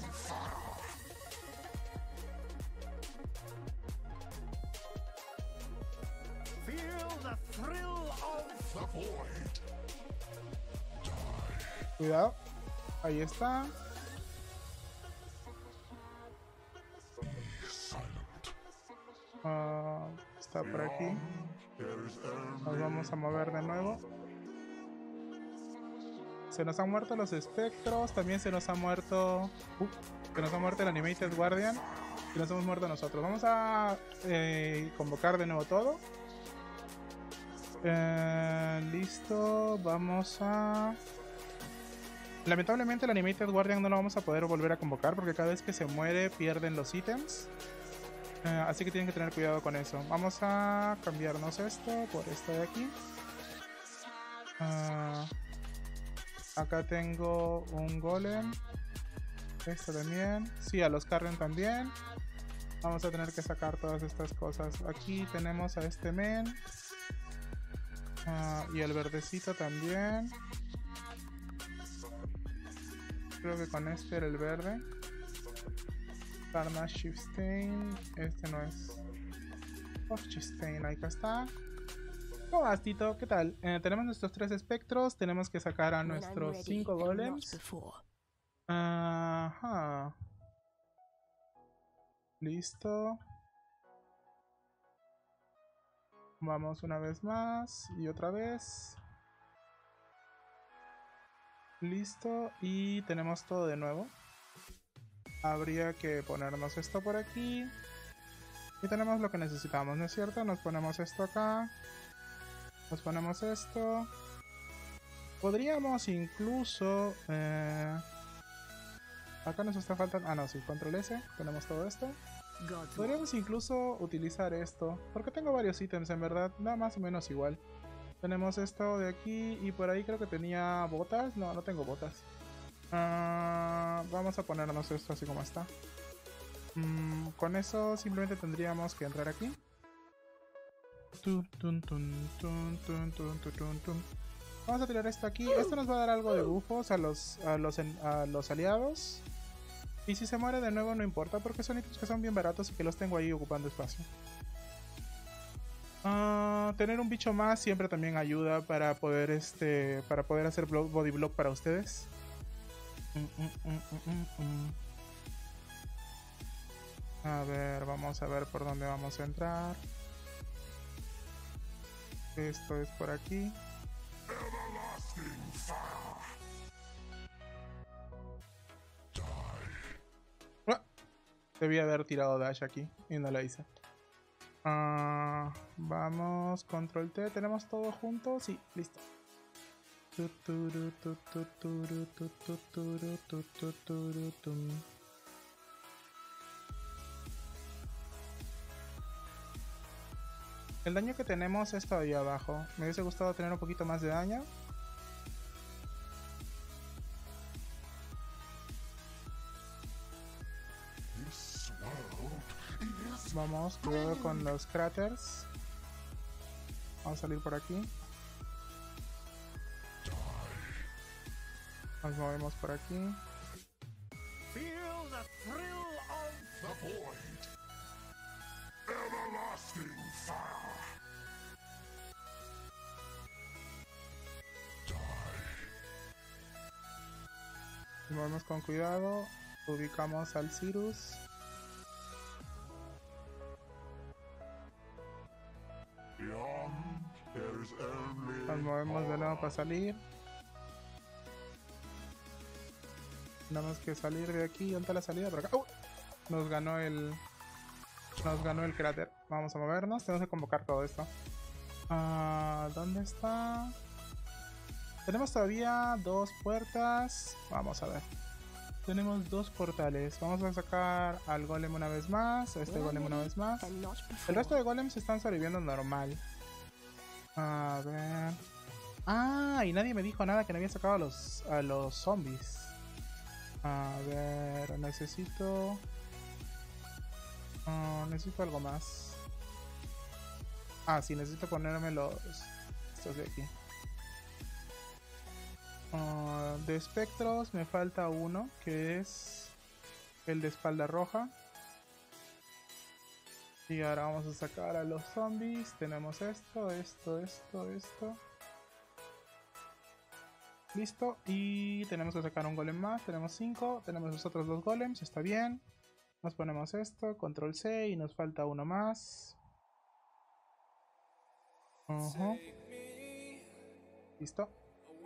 Cuidado. Ahí está. Uh, está por aquí. Nos vamos a mover de nuevo. Se nos han muerto los espectros. También se nos ha muerto... Uh, se nos ha muerto el Animated Guardian. Y nos hemos muerto nosotros. Vamos a eh, convocar de nuevo todo. Eh, listo. Vamos a... Lamentablemente el Animated Guardian no lo vamos a poder volver a convocar porque cada vez que se muere pierden los ítems. Eh, así que tienen que tener cuidado con eso. Vamos a cambiarnos esto por esto de aquí. Uh, acá tengo un golem. Esto también. Sí, a los Carrion también. Vamos a tener que sacar todas estas cosas. Aquí tenemos a este men. Uh, y el verdecito también. Creo que con este era el verde. Carnage Shiftstain. Este no es. Of Shiftstain, ahí está. ¿Cómo vas, Tito? ¿Qué tal? Eh, tenemos nuestros tres espectros. Tenemos que sacar a nuestros cinco golems. Ajá. Listo. Vamos una vez más. Y otra vez. Listo. Y tenemos todo de nuevo. Habría que ponernos esto por aquí. Y tenemos lo que necesitamos, ¿no es cierto? Nos ponemos esto acá. Nos ponemos esto. Podríamos incluso... Eh, acá nos está faltando... Ah, no, sí, control S. Tenemos todo esto. Podríamos incluso utilizar esto. Porque tengo varios ítems, en verdad. Nada más o menos igual. Tenemos esto de aquí. Y por ahí creo que tenía botas. No, no tengo botas. Uh, vamos a ponernos esto así como está. Mm, con eso simplemente tendríamos que entrar aquí. Tun, tun, tun, tun, tun, tun, tun, tun. Vamos a tirar esto aquí. Esto nos va a dar algo de bufos a los, a los, a los aliados. Y si se muere de nuevo no importa, porque son ítems que son bien baratos y que los tengo ahí ocupando espacio. Uh, tener un bicho más siempre también ayuda para poder este para poder hacer block, body block para ustedes. Mm, mm, mm, mm, mm. A ver, vamos a ver por dónde vamos a entrar. Esto es por aquí. Ah, debí haber tirado dash aquí y no la hice. Uh, vamos, control T. ¿Tenemos todo junto? Sí, listo. El daño que tenemos es todavía abajo. Me hubiese gustado tener un poquito más de daño. Vamos, cuidado con los cráteres. Vamos a salir por aquí. Nos movemos por aquí. Feel the thrill of the void. Everlasting fire. Nos movemos con cuidado. Ubicamos al Cirrus. Nos movemos de nuevo para salir. Tenemos que salir de aquí. ¿Dónde está la salida? Por acá. ¡Uh! Nos ganó el... Nos ganó el cráter. Vamos a movernos. Tenemos que convocar todo esto. Uh, ¿Dónde está? Tenemos todavía dos puertas. Vamos a ver. Tenemos dos portales. Vamos a sacar al golem una vez más. A este golem una vez más. El resto de golems están sobreviviendo normal. A ver... Ah, y nadie me dijo nada que no había sacado a los, a los zombies. A ver, necesito... Uh, necesito algo más. Ah, sí, necesito ponerme los... estos de aquí. Uh, de espectros me falta uno, que es el de espalda roja. Y ahora vamos a sacar a los zombies. Tenemos esto, esto, esto, esto. Listo. Y tenemos que sacar un golem más. Tenemos cinco. Tenemos los otros dos golems. Está bien. Nos ponemos esto. Control C. Y nos falta uno más. Uh-huh. Listo.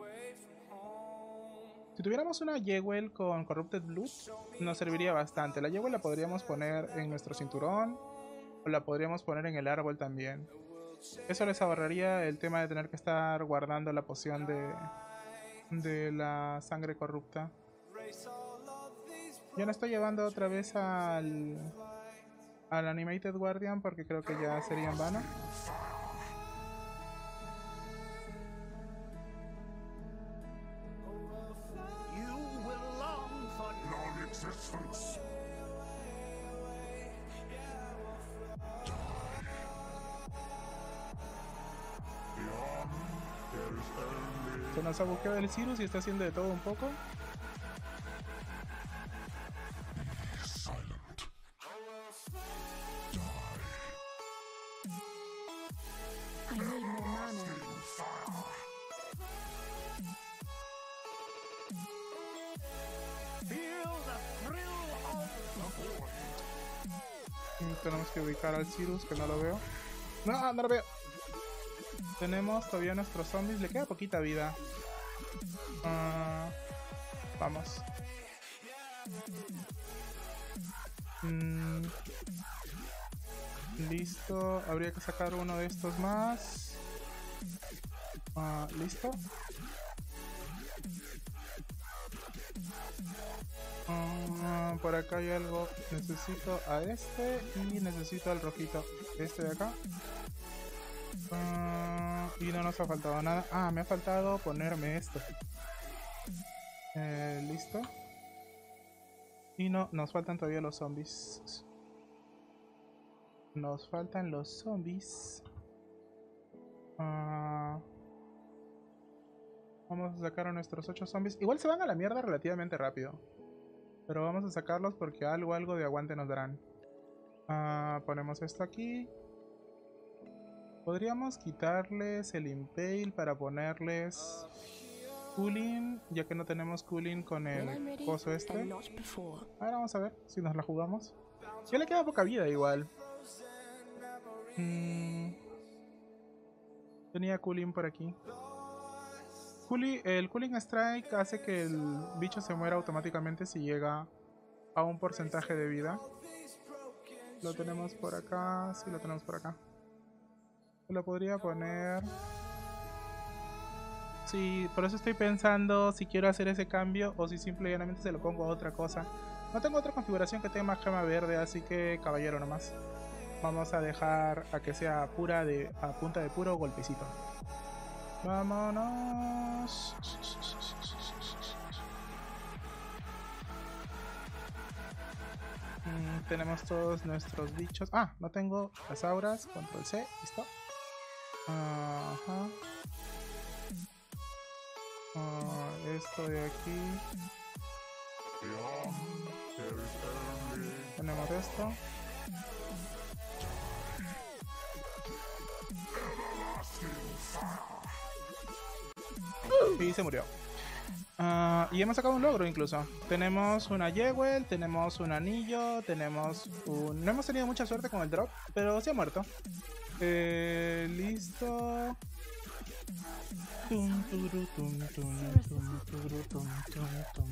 Si tuviéramos una Jewel con Corrupted Blood, nos serviría bastante. La Jewel la podríamos poner en nuestro cinturón. O la podríamos poner en el árbol también. Eso les ahorraría el tema de tener que estar guardando la poción de, de la sangre corrupta. Yo no estoy llevando otra vez al, al Animated Guardian porque creo que ya sería en vano. Se nos ha buqueado el Cyrus y está haciendo de todo un poco. I need more mana. Feel the thrill of the void. Y tenemos que ubicar al Cyrus, que no lo veo. No, no lo veo. Tenemos todavía nuestros zombies. Le queda poquita vida. Uh, vamos. Mm, listo. Habría que sacar uno de estos más. Uh, listo. Uh, por acá hay algo. Necesito a este y necesito al rojito. Este de acá. Uh, y no nos ha faltado nada. Ah, me ha faltado ponerme esto. Eh, listo. Y no, nos faltan todavía los zombies. Nos faltan los zombies. Uh, vamos a sacar a nuestros ocho zombies. Igual se van a la mierda relativamente rápido. Pero vamos a sacarlos porque algo, algo de aguante nos darán. Uh, ponemos esto aquí. Podríamos quitarles el Impale para ponerles Cooling, ya que no tenemos Cooling con When I'm el ready coso este. and not before. Ahora vamos a ver si nos la jugamos. Ya le queda poca vida igual. Mm. Tenía Cooling por aquí. Cooling, el Cooling Strike hace que el bicho se muera automáticamente si llega a un porcentaje de vida. Lo tenemos por acá. Sí, lo tenemos por acá. Lo podría poner. Sí, por eso estoy pensando si quiero hacer ese cambio o si simplemente se lo pongo a otra cosa. No tengo otra configuración que tenga más gema verde, así que caballero nomás. Vamos a dejar a que sea pura de a punta de puro golpecito. Vámonos. Mm, tenemos todos nuestros bichos. Ah, no tengo las auras. Control C, listo. Ajá. Ah, esto de aquí. Tenemos esto. Y se murió. Uh, y hemos sacado un logro incluso. Tenemos una Jewel, tenemos un anillo, tenemos un... No hemos tenido mucha suerte con el drop, pero sí ha muerto. Eh, listo. Tum, turu, tum, tum, tum, turu, tum, tum, tum.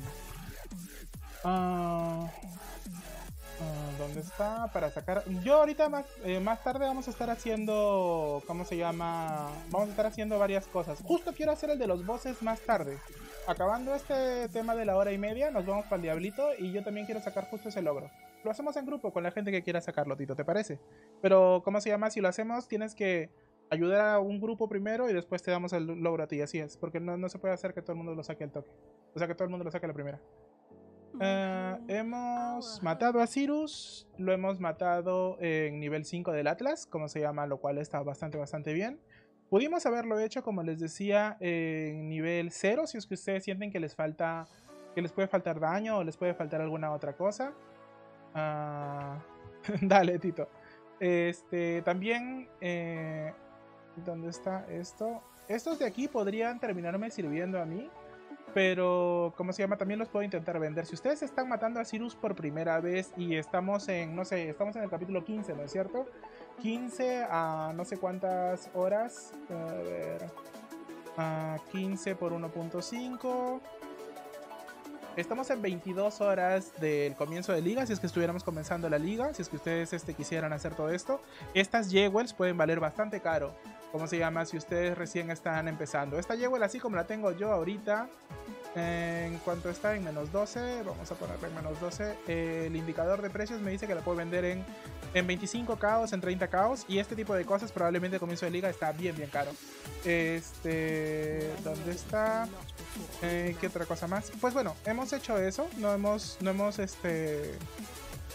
Ah, ah, ¿dónde está? Para sacar... Yo ahorita más, eh, más tarde vamos a estar haciendo... ¿Cómo se llama? Vamos a estar haciendo varias cosas. Justo quiero hacer el de los bosses más tarde. Acabando este tema de la hora y media, nos vamos para el Diablito y yo también quiero sacar justo ese logro. Lo hacemos en grupo con la gente que quiera sacarlo, Tito, ¿te parece? Pero, ¿cómo se llama? Si lo hacemos, tienes que ayudar a un grupo primero y después te damos el logro a ti, así es. Porque no, no se puede hacer que todo el mundo lo saque al toque. O sea, que todo el mundo lo saque a la primera. Uh, hemos matado a Cyrus, lo hemos matado en nivel cinco del Atlas, como se llama, lo cual está bastante, bastante bien. Pudimos haberlo hecho, como les decía, en nivel cero, si es que ustedes sienten que les falta, que les puede faltar daño o les puede faltar alguna otra cosa. Uh, dale, Tito. Este, también, eh, ¿dónde está esto? Estos de aquí podrían terminarme sirviendo a mí. Pero, ¿cómo se llama? También los puedo intentar vender. Si ustedes están matando a Cyrus por primera vez y estamos en, no sé, estamos en el capítulo quince, ¿no es cierto? quince a no sé cuántas horas. A ver. A quince por uno punto cinco. Estamos en veintidós horas del comienzo de liga, si es que estuviéramos comenzando la liga, si es que ustedes este, quisieran hacer todo esto. Estas Jewels pueden valer bastante caro. ¿Cómo se llama? Si ustedes recién están empezando. Esta Jewel, así como la tengo yo ahorita, en cuanto está en menos doce, vamos a ponerla en menos doce. Eh, el indicador de precios me dice que la puedo vender en, en veinticinco caos, en treinta caos. Y este tipo de cosas probablemente al comienzo de liga está bien, bien caro. Este, ¿dónde está? Eh, ¿Qué otra cosa más? Pues bueno, hemos hecho eso. No hemos, no hemos este...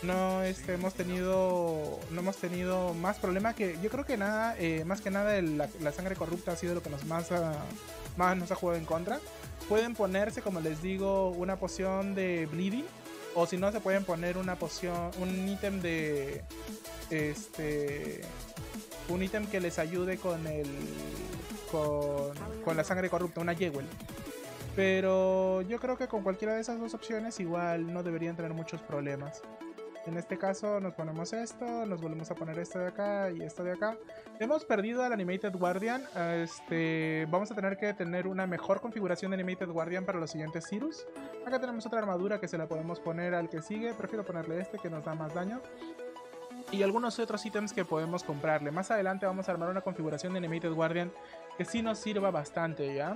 no este, hemos tenido no hemos tenido más problema que yo creo que nada eh, más que nada el, la, la sangre corrupta ha sido lo que nos más, uh, más nos ha jugado en contra. Pueden ponerse, como les digo, una poción de bleeding, o si no se pueden poner una poción, un ítem de este un ítem que les ayude con el con, con la sangre corrupta, una Jewel. Pero yo creo que con cualquiera de esas dos opciones igual no deberían tener muchos problemas. En este caso nos ponemos esto, nos volvemos a poner esto de acá y esto de acá. Hemos perdido al Animated Guardian. Este, vamos a tener que tener una mejor configuración de Animated Guardian para los siguientes Cirrus. Acá tenemos otra armadura que se la podemos poner al que sigue. Prefiero ponerle este que nos da más daño. Y algunos otros ítems que podemos comprarle. Más adelante vamos a armar una configuración de Animated Guardian que sí nos sirva bastante, ¿ya?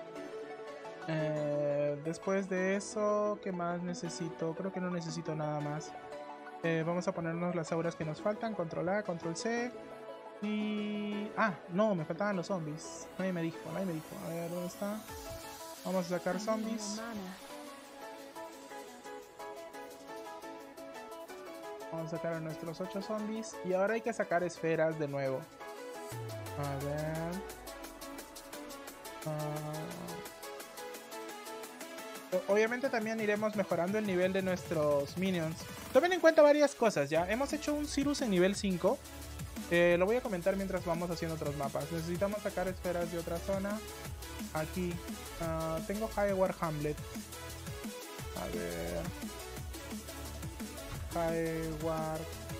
Eh, después de eso, ¿qué más necesito? Creo que no necesito nada más. Eh, vamos a ponernos las auras que nos faltan. Control A, Control C. Y... Ah, no, me faltaban los zombies. Nadie me dijo, nadie me dijo. A ver, ¿dónde está? Vamos a sacar zombies. Vamos a sacar a nuestros ocho zombies. Y ahora hay que sacar esferas de nuevo. A ver... Uh... Obviamente también iremos mejorando el nivel de nuestros minions. Tomen en cuenta varias cosas, ¿ya? Hemos hecho un Cirrus en nivel cinco. Eh, lo voy a comentar mientras vamos haciendo otros mapas. Necesitamos sacar esferas de otra zona. Aquí. Uh, tengo Highward Hamlet. A ver. Highward.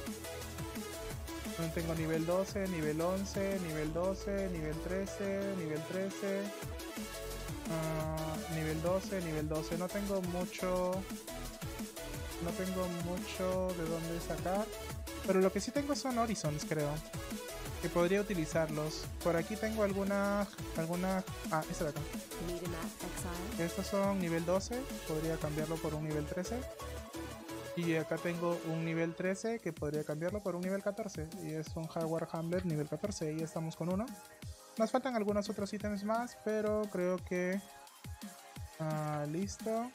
Tengo nivel doce, nivel once, nivel doce, nivel trece, nivel trece. Uh, nivel doce, nivel doce. No tengo mucho No tengo mucho de dónde sacar, pero lo que sí tengo son Horizons, creo, que podría utilizarlos. Por aquí tengo alguna alguna Ah, esta de acá. Estos son nivel doce. Podría cambiarlo por un nivel trece. Y acá tengo un nivel trece que podría cambiarlo por un nivel catorce. Y es un Highward Hamlet nivel catorce. Y ya estamos con uno. Nos faltan algunos otros ítems más, pero creo que... Ah, listo.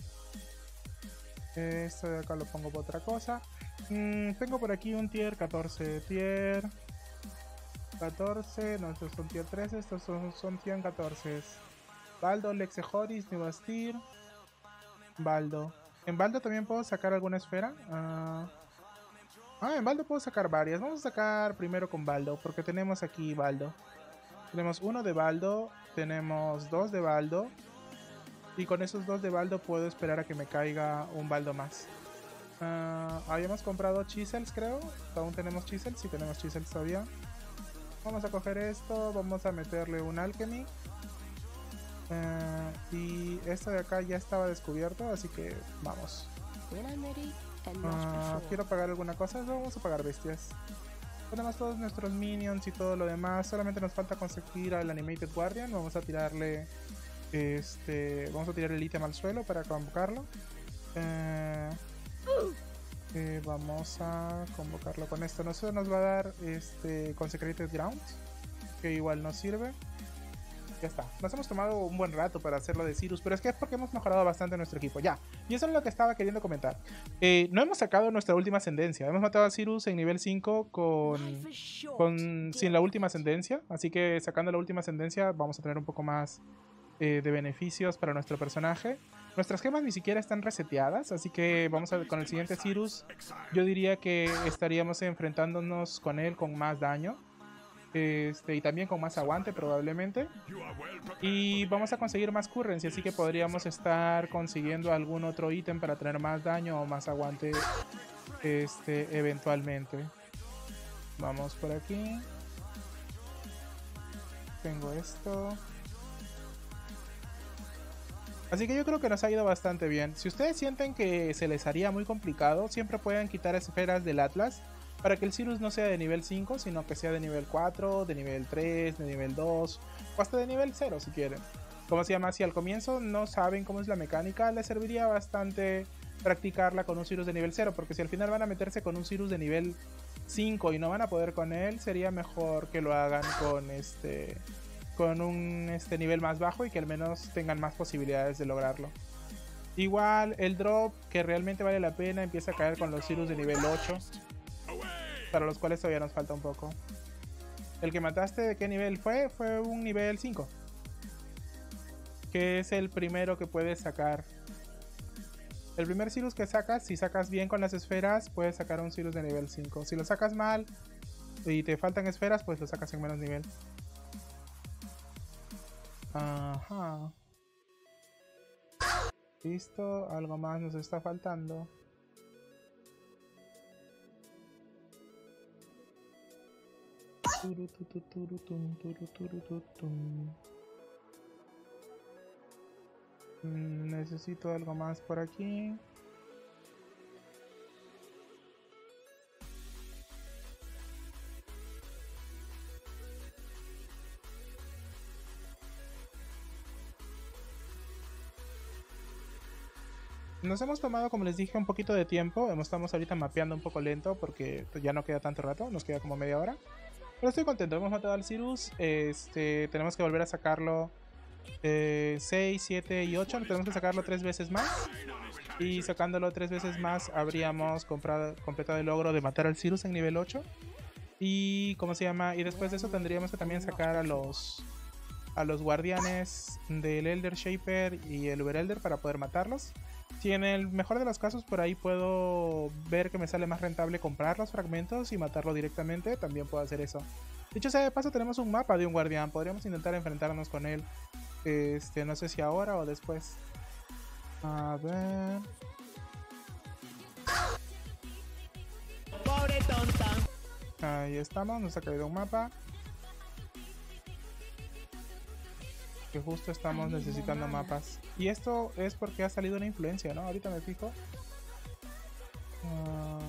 Esto de acá lo pongo por otra cosa. Mm, tengo por aquí un tier catorce. Tier catorce. No, estos son tier trece. Estos son, son tier catorce. Baldo, Lexejoris, Nubastir. Baldo. En Baldo también puedo sacar alguna esfera. Ah, ah, en Baldo puedo sacar varias. Vamos a sacar primero con Baldo, porque tenemos aquí Baldo. Tenemos uno de Baldo, tenemos dos de Baldo. Y con esos dos de Baldo puedo esperar a que me caiga un Baldo más. Uh, habíamos comprado chisels, creo. Aún tenemos chisels, sí tenemos chisels todavía. Vamos a coger esto, vamos a meterle un alchemy. Uh, y esto de acá ya estaba descubierto, así que vamos. Uh, quiero pagar alguna cosa, vamos a pagar bestias. Tenemos todos nuestros minions y todo lo demás. Solamente nos falta conseguir al Animated Guardian. Vamos a tirarle este. Vamos a tirar el ítem al suelo para convocarlo. Eh, eh, vamos a convocarlo con esto. Nosotros nos va a dar este Consecrated Ground, que igual nos sirve. Ya está. Nos hemos tomado un buen rato para hacerlo de Cirrus, pero es que es porque hemos mejorado bastante nuestro equipo. Ya. Y eso es lo que estaba queriendo comentar. Eh, no hemos sacado nuestra última ascendencia. Hemos matado a Cirrus en nivel cinco con, con sin la última ascendencia. Así que sacando la última ascendencia vamos a tener un poco más eh, de beneficios para nuestro personaje. Nuestras gemas ni siquiera están reseteadas, así que vamos a ver con el siguiente Cirrus. Yo diría que estaríamos enfrentándonos con él con más daño. Este, y también con más aguante probablemente. Y vamos a conseguir más currency, así que podríamos estar consiguiendo algún otro ítem para tener más daño o más aguante este, eventualmente. Vamos por aquí. Tengo esto. Así que yo creo que nos ha ido bastante bien. Si ustedes sienten que se les haría muy complicado, siempre pueden quitar esferas del Atlas para que el Cirrus no sea de nivel cinco, sino que sea de nivel cuatro, de nivel tres, de nivel dos o hasta de nivel cero si quieren. Como se llama, si al comienzo no saben cómo es la mecánica, les serviría bastante practicarla con un Cirrus de nivel cero, porque si al final van a meterse con un Cirrus de nivel cinco y no van a poder con él, sería mejor que lo hagan con este con un este nivel más bajo y que al menos tengan más posibilidades de lograrlo. Igual el drop que realmente vale la pena empieza a caer con los Cirrus de nivel ocho, para los cuales todavía nos falta un poco. El que mataste, ¿de qué nivel fue? Fue un nivel cinco, que es el primero que puedes sacar. El primer Cirrus que sacas, si sacas bien con las esferas, puedes sacar un Cirrus de nivel cinco. Si lo sacas mal y te faltan esferas, pues lo sacas en menos nivel. Ajá. Listo, algo más nos está faltando. Mm, necesito algo más por aquí. Nos hemos tomado, como les dije, un poquito de tiempo. Estamos ahorita mapeando un poco lento porque ya no queda tanto rato, nos queda como media hora. Pero estoy contento, hemos matado al Cirrus. Este, tenemos que volver a sacarlo eh, seis, siete y ocho. Tenemos que sacarlo tres veces más. Y sacándolo tres veces más habríamos comprado, completado el logro de matar al Cirrus en nivel ocho. Y ¿cómo se llama? Y después de eso tendríamos que también sacar a los a los guardianes del Elder Shaper y el Uber Elder para poder matarlos. Si en el mejor de los casos por ahí puedo ver que me sale más rentable comprar los fragmentos y matarlo directamente, también puedo hacer eso. Dicho sea de paso, tenemos un mapa de un guardián, podríamos intentar enfrentarnos con él. Este, no sé si ahora o después. A ver. Pobre tonta. Ahí estamos, nos ha caído un mapa. Que justo estamos necesitando mapas. Y esto es porque ha salido una influencia, ¿no? Ahorita me fijo. Uh...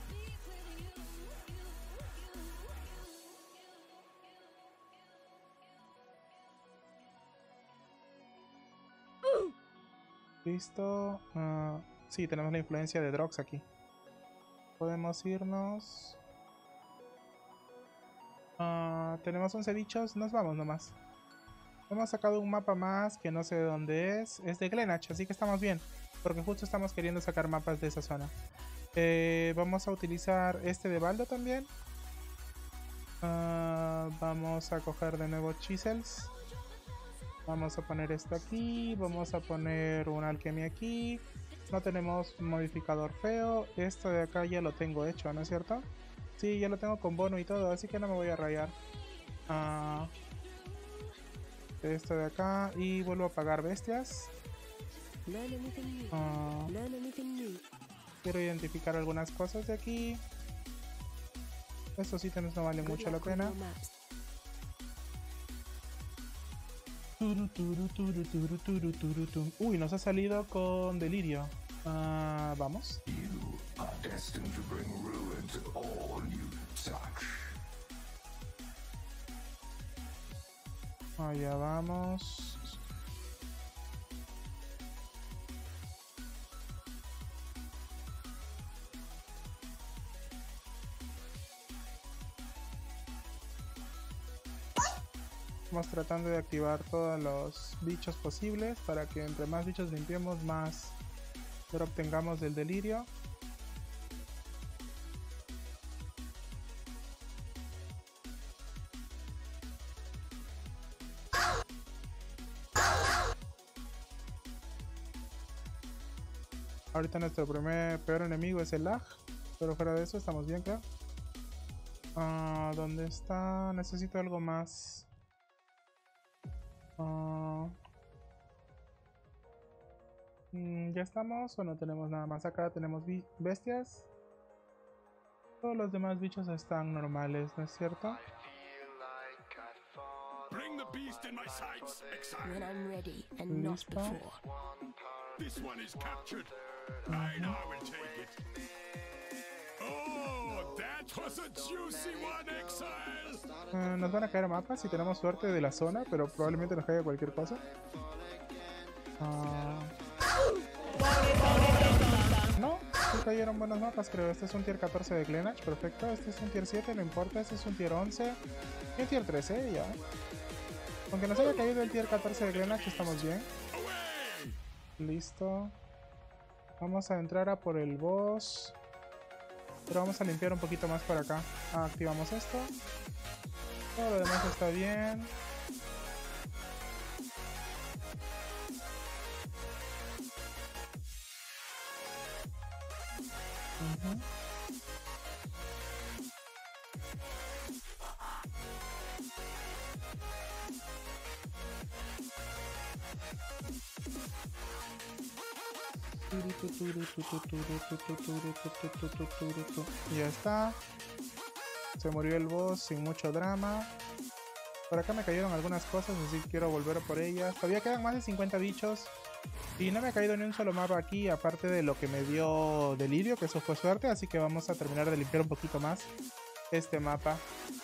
Listo. Uh... Sí, tenemos la influencia de Drox aquí. Podemos irnos. Uh... Tenemos once bichos, nos vamos nomás. Hemos sacado un mapa más que no sé de dónde es. Es de Glenach, así que estamos bien. Porque justo estamos queriendo sacar mapas de esa zona. Eh, vamos a utilizar este de Baldo también. Uh, vamos a coger de nuevo chisels. Vamos a poner esto aquí. Vamos a poner una alquimia aquí. No tenemos modificador feo. Esto de acá ya lo tengo hecho, ¿no es cierto? Sí, ya lo tengo con bono y todo, así que no me voy a rayar. Uh, Esto de acá y vuelvo a pagar bestias. Uh, quiero identificar algunas cosas de aquí. Estos ítems no valen mucho la pena. Uy, nos ha salido con delirio. Uh, vamos. Allá vamos. Vamos tratando de activar todos los bichos posibles para que entre más bichos limpiemos, más drop obtengamos del delirio. Ahorita nuestro primer peor enemigo es el lag, pero fuera de eso estamos bien, creo. Uh, ¿Dónde está? Necesito algo más. Uh, mm, ¿Ya estamos o no tenemos nada más? Acá tenemos bestias. Todos los demás bichos están normales, ¿no es cierto? Bring the beast in my sights, exile. When I'm ready and not Listo. before. This one is captured. I know I will take it. Oh, that was a juicy one, exile. Uh, nos van a caer mapas si tenemos suerte de la zona, pero probablemente nos caiga cualquier cosa. Uh... No, sí cayeron buenos mapas, creo. Este es un tier catorce de Glenach, perfecto. Este es un tier siete, no importa. Este es un tier once y un tier trece, ya. Aunque nos haya caído el tier catorce de Glenach, estamos bien. Listo. Vamos a entrar a por el boss. Pero vamos a limpiar un poquito más por acá. Ah, activamos esto. Todo lo demás está bien. Uh-huh. Ya está. Se murió el boss sin mucho drama. Por acá me cayeron algunas cosas, así que quiero volver por ellas. Todavía quedan más de cincuenta bichos. Y no me ha caído ni un solo mapa aquí, aparte de lo que me dio Delirio, que eso fue suerte. Así que vamos a terminar de limpiar un poquito más este mapa.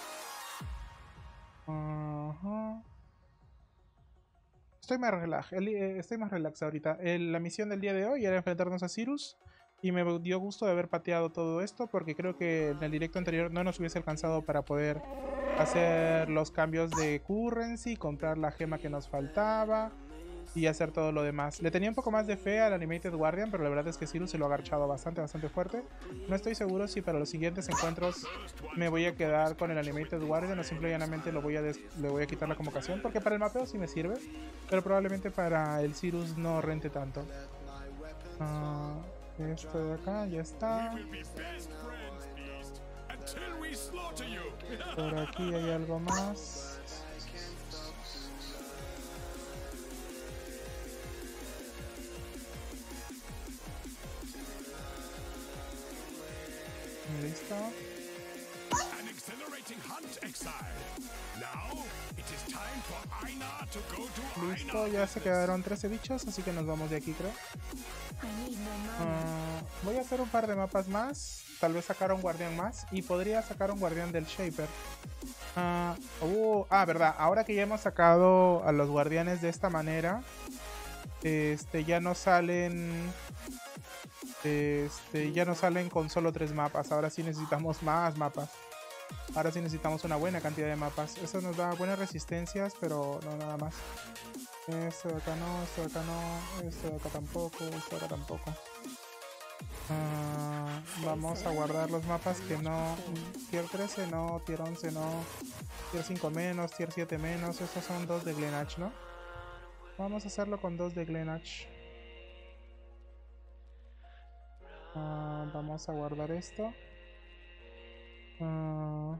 Uh-huh. Estoy más relax, estoy más relax ahorita. El, la misión del día de hoy era enfrentarnos a Cyrus. Y me dio gusto de haber pateado todo esto, porque creo que en el directo anterior no nos hubiese alcanzado para poder hacer los cambios de currency, comprar la gema que nos faltaba y hacer todo lo demás. Le tenía un poco más de fe al Animated Guardian, pero la verdad es que Cyrus se lo ha agarchado bastante, bastante fuerte. No estoy seguro si para los siguientes encuentros me voy a quedar con el Animated Guardian o simple y llanamente lo voy a des le voy a quitar la convocación, porque para el mapeo sí me sirve, pero probablemente para el Cyrus no rente tanto. Uh, esto de acá ya está. Por aquí hay algo más. Listo. Listo, ya se quedaron trece bichos, así que nos vamos de aquí, creo. Uh, voy a hacer un par de mapas más, tal vez sacar un guardián más, y podría sacar un guardián del Shaper. Uh, uh, ah, verdad, ahora que ya hemos sacado a los guardianes de esta manera, este, ya no salen... Este, ya no salen con solo tres mapas. Ahora sí necesitamos más mapas. Ahora sí necesitamos una buena cantidad de mapas. Eso nos da buenas resistencias, pero no nada más. Esto de acá no, esto de acá no, esto de acá tampoco, esto de acá tampoco. Uh, vamos a guardar los mapas que no... Tier trece no, Tier once no, Tier cinco menos, Tier siete menos. Estos son dos de Glenach, ¿no? Vamos a hacerlo con dos de Glenach. Uh, vamos a guardar esto. Uh,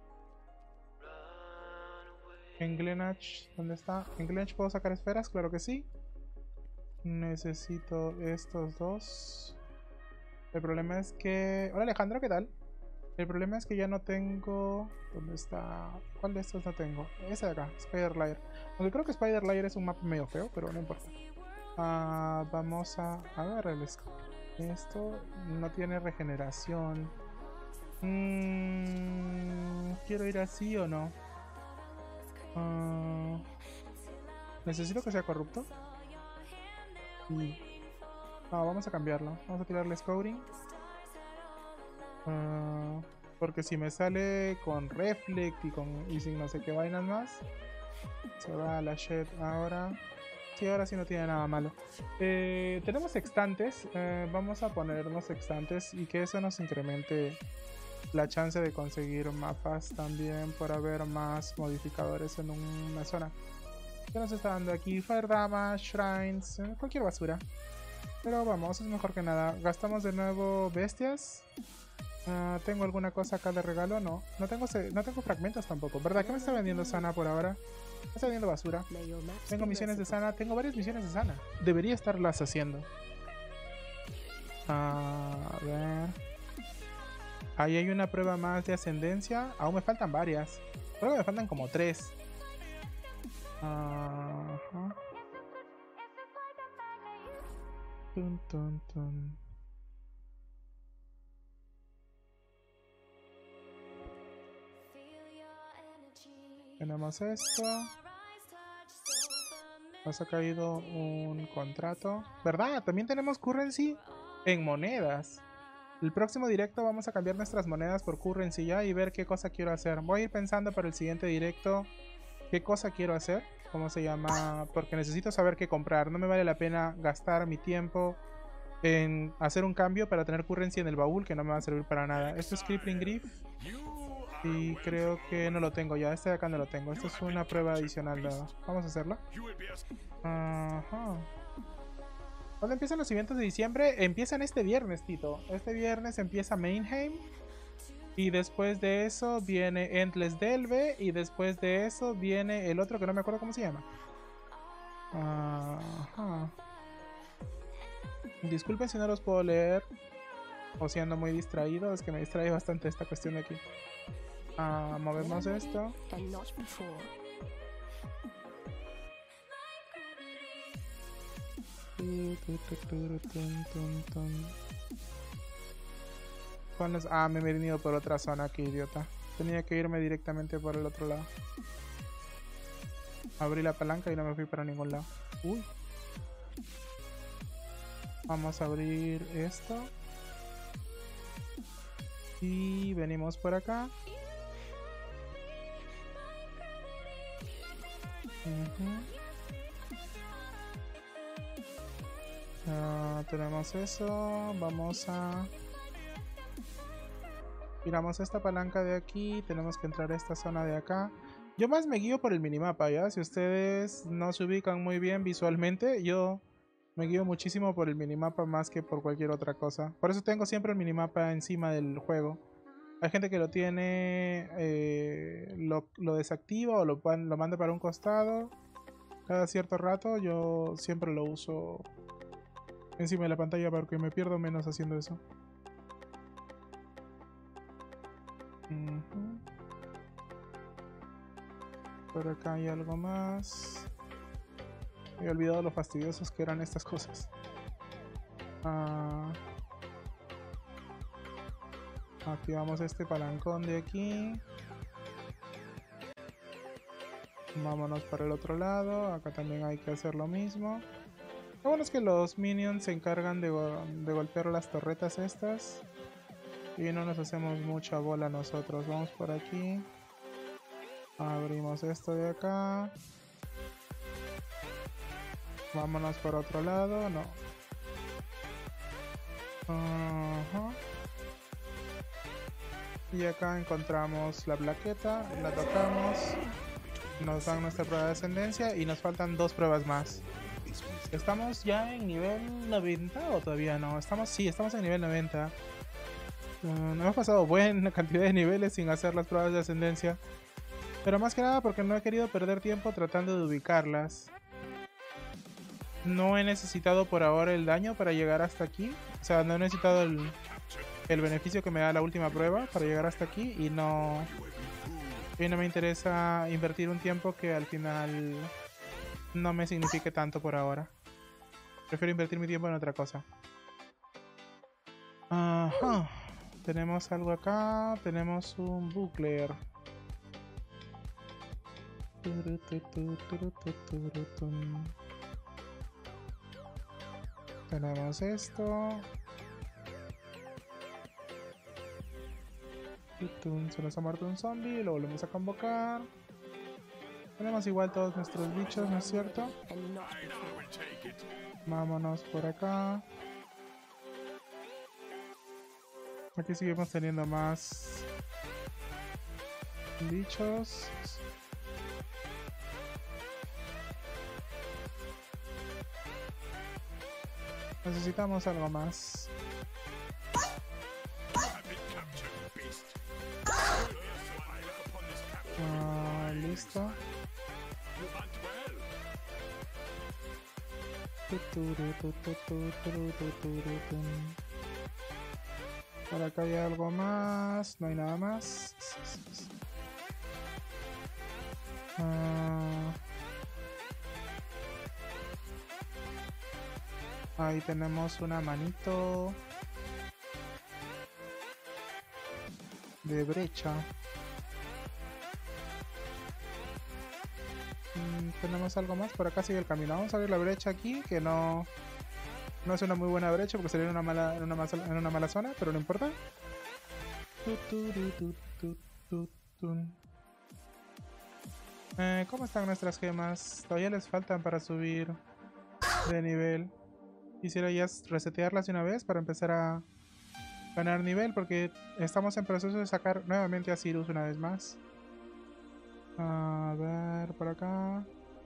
en Glenach, ¿dónde está? ¿En Glenach puedo sacar esferas? Claro que sí. Necesito estos dos. El problema es que... Hola Alejandro, ¿qué tal? El problema es que ya no tengo... ¿Dónde está? ¿Cuál de estos no tengo? Ese de acá, Spider Lair. Aunque creo que Spider Lair es un mapa medio feo, pero no importa. Uh, vamos a agarrar el escudo. Esto no tiene regeneración. Mm, ¿Quiero ir así o no? Uh, ¿Necesito que sea corrupto? Sí. Ah, vamos a cambiarlo. Vamos a tirarle scouting. Uh, porque si me sale con reflect y, con, y sin no sé qué vainas más, se va a la shit ahora. Sí, ahora sí no tiene nada malo. Eh, tenemos sextantes. Eh, vamos a ponernos sextantes y que eso nos incremente la chance de conseguir mapas también por haber más modificadores en una zona. ¿Qué nos está dando aquí? Fire Damage, Shrines, eh, cualquier basura. Pero vamos, es mejor que nada. Gastamos de nuevo bestias. Uh, ¿Tengo alguna cosa acá de regalo? No. No tengo, no tengo fragmentos tampoco. ¿Verdad? ¿Qué me está vendiendo Sana por ahora? Me está vendiendo basura. Tengo misiones de Sana. Tengo varias misiones de Sana. Debería estarlas haciendo. Uh, a ver. Ahí hay una prueba más de ascendencia. Aún me faltan varias. Creo que me faltan como tres. Uh -huh. Tun, tun, tun. Tenemos esto. Nos ha caído un contrato. ¿Verdad? También tenemos currency en monedas. El próximo directo vamos a cambiar nuestras monedas por currency ya y ver qué cosa quiero hacer. Voy a ir pensando para el siguiente directo qué cosa quiero hacer. ¿Cómo se llama? Porque necesito saber qué comprar. No me vale la pena gastar mi tiempo en hacer un cambio para tener currency en el baúl que no me va a servir para nada. Esto es Crippling Grief y creo que no lo tengo ya. Este de acá no lo tengo. Esto es una prueba adicional. ¿No? Vamos a hacerlo. Ajá. ¿Cuándo empiezan los eventos de diciembre? Empiezan este viernes, Tito. Este viernes empieza Mainheim. Y después de eso viene Endless Delve. Y después de eso viene el otro que no me acuerdo cómo se llama. Ajá. Disculpen si no los puedo leer. O si ando muy distraído. Es que me distrae bastante esta cuestión de aquí. Ah, movemos esto. And not before. Ah, me he venido por otra zona, qué idiota. Tenía que irme directamente por el otro lado. Abrí la palanca y no me fui para ningún lado. Uy. Vamos a abrir esto. Y venimos por acá. Uh-huh. Uh, tenemos eso. Vamos a... Giramos esta palanca de aquí. Tenemos que entrar a esta zona de acá. Yo más me guío por el minimapa, ¿ya? Si ustedes no se ubican muy bien visualmente, yo me guío muchísimo por el minimapa más que por cualquier otra cosa. Por eso tengo siempre el minimapa encima del juego. Hay gente que lo tiene, eh, lo, lo desactiva o lo, lo manda para un costado cada cierto rato. Yo siempre lo uso encima de la pantalla porque me pierdo menos haciendo eso. Uh-huh. Por acá hay algo más. Me he olvidado lo fastidiosos que eran estas cosas. Ah, activamos este palancón de aquí. Vámonos para el otro lado. Acá también hay que hacer lo mismo. Lo bueno es que los minions se encargan de, go de golpear las torretas estas. Y no nos hacemos mucha bola nosotros. Vamos por aquí. Abrimos esto de acá. Vámonos por otro lado. No. Uh-huh. Y acá encontramos la plaqueta. La tocamos. Nos dan nuestra prueba de ascendencia. Y nos faltan dos pruebas más. ¿Estamos ya en nivel noventa o todavía no? Estamos, sí, estamos en nivel noventa. Uh, nos hemos pasado buena cantidad de niveles sin hacer las pruebas de ascendencia. Pero más que nada porque no he querido perder tiempo tratando de ubicarlas. No he necesitado por ahora el daño para llegar hasta aquí. O sea, no he necesitado el, el beneficio que me da la última prueba para llegar hasta aquí. Y no, y no me interesa invertir un tiempo que al final no me signifique tanto por ahora. Prefiero invertir mi tiempo en otra cosa. Ajá. Tenemos algo acá. Tenemos un bucler. Tenemos esto. Se nos ha muerto un zombie. Lo volvemos a convocar. Tenemos igual todos nuestros bichos, ¿no es cierto? Vámonos por acá. Aquí seguimos teniendo más bichos. Necesitamos algo más. Ah, listo. Por acá hay algo más. No hay nada más. Ah, ahí tenemos una manito de brecha. Mm, tenemos algo más. Por acá sigue el camino. Vamos a ver la brecha aquí, que no no es una muy buena brecha porque sería en una mala en una, mala, en una mala zona, pero no importa. Eh, ¿Cómo están nuestras gemas? Todavía les faltan para subir de nivel. Quisiera ya resetearlas de una vez para empezar a ganar nivel, porque estamos en proceso de sacar nuevamente a Sirus una vez más. A ver, por acá.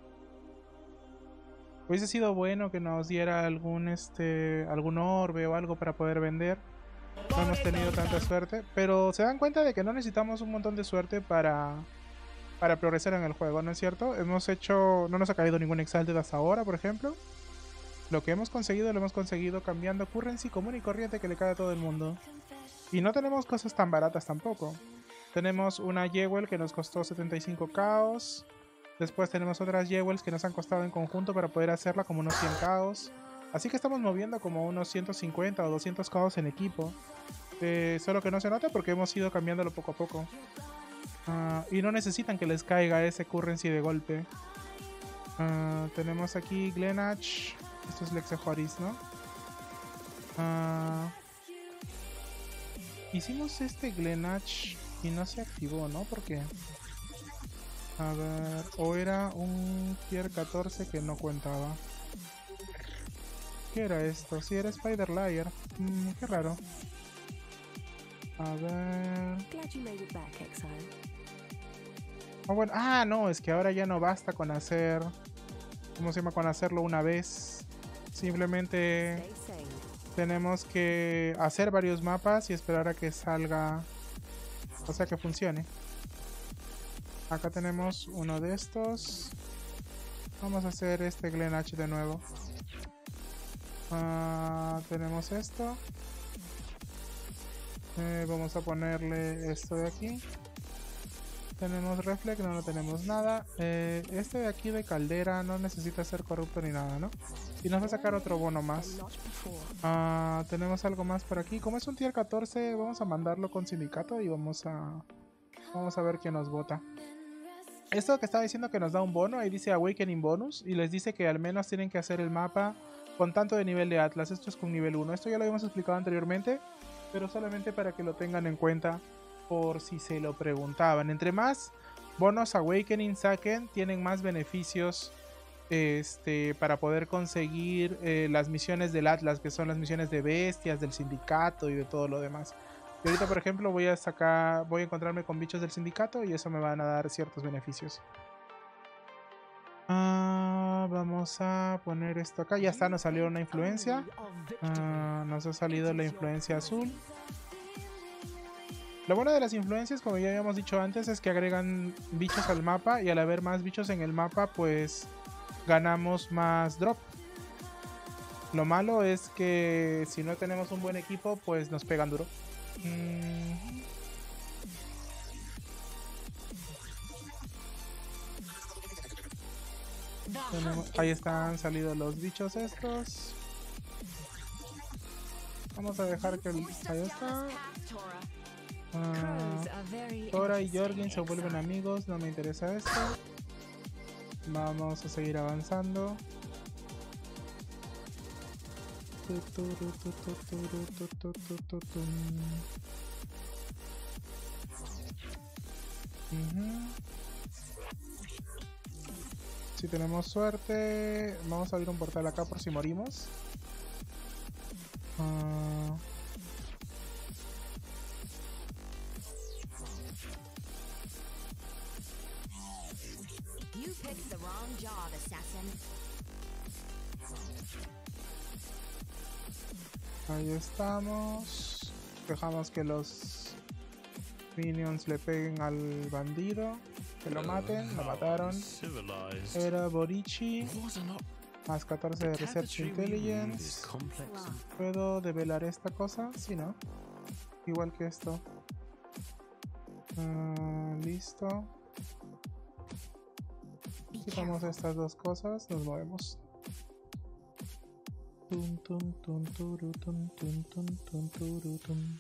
Hubiese sido bueno que nos diera algún este algún orbe o algo para poder vender. No hemos tenido tanta suerte, pero se dan cuenta de que no necesitamos un montón de suerte para para progresar en el juego, ¿no es cierto? Hemos hecho, no nos ha caído ningún Exalted hasta ahora, por ejemplo. Lo que hemos conseguido, lo hemos conseguido cambiando currency común y corriente que le cae a todo el mundo. Y no tenemos cosas tan baratas tampoco. Tenemos una Jewel que nos costó setenta y cinco caos. Después tenemos otras Jewels que nos han costado en conjunto para poder hacerla como unos cien caos. Así que estamos moviendo como unos ciento cincuenta o doscientos caos en equipo. Eh, solo que no se nota porque hemos ido cambiándolo poco a poco. Uh, y no necesitan que les caiga ese currency de golpe. Uh, tenemos aquí Glenach. Esto es Lexehoris, ¿no? Uh, hicimos este Glenach y no se activó, ¿no? ¿Por qué? A ver, o era un tier catorce que no contaba. ¿Qué era esto? Sí, era Spider Lair. Mm, qué raro. A ver... Oh, bueno. Ah, no, es que ahora ya no basta con hacer... ¿Cómo se llama? Con hacerlo una vez. Simplemente tenemos que hacer varios mapas y esperar a que salga, o sea, que funcione. Acá tenemos uno de estos. Vamos a hacer este Glenach de nuevo. Uh, tenemos esto. Eh, vamos a ponerle esto de aquí. Tenemos Reflect, no, no tenemos nada. Eh, este de aquí de caldera no necesita ser corrupto ni nada, ¿no? Y nos va a sacar otro bono más. Uh, tenemos algo más por aquí. Como es un tier catorce, vamos a mandarlo con sindicato y vamos a... Vamos a ver quién nos vota. Esto que estaba diciendo que nos da un bono, ahí dice Awakening Bonus. Y les dice que al menos tienen que hacer el mapa con tanto de nivel de Atlas. Esto es con nivel uno. Esto ya lo habíamos explicado anteriormente, pero solamente para que lo tengan en cuenta, por si se lo preguntaban. Entre más bonos Awakening saquen, tienen más beneficios este, para poder conseguir eh, las misiones del Atlas, que son las misiones de bestias, del sindicato y de todo lo demás. Y ahorita, por ejemplo, voy a sacar, voy a encontrarme con bichos del sindicato y eso me van a dar ciertos beneficios. Ah, vamos a poner esto acá. Ya está, nos salió una influencia. Ah, nos ha salido la influencia azul. Lo bueno de las influencias, como ya habíamos dicho antes, es que agregan bichos al mapa y al haber más bichos en el mapa, pues ganamos más drop. Lo malo es que si no tenemos un buen equipo, pues nos pegan duro. Mm. Tenemos, ahí están salidos los bichos estos. Vamos a dejar que el, ahí está. Uh, Tora y Jorgen se vuelven amigos, no me interesa esto. Vamos a seguir avanzando. Uh-huh. Si tenemos suerte, vamos a abrir un portal acá por si morimos. Uh, Ahí estamos. Dejamos que los minions le peguen al bandido. Que lo maten. Lo mataron. Era Borichi. Más catorce de Research Intelligence. ¿Puedo develar esta cosa? Sí, ¿no? Igual que esto. Uh, listo. Quitamos estas dos cosas. Nos movemos. Tum, tum, tum, turu, tum, tum, tum, tum, turu, tum.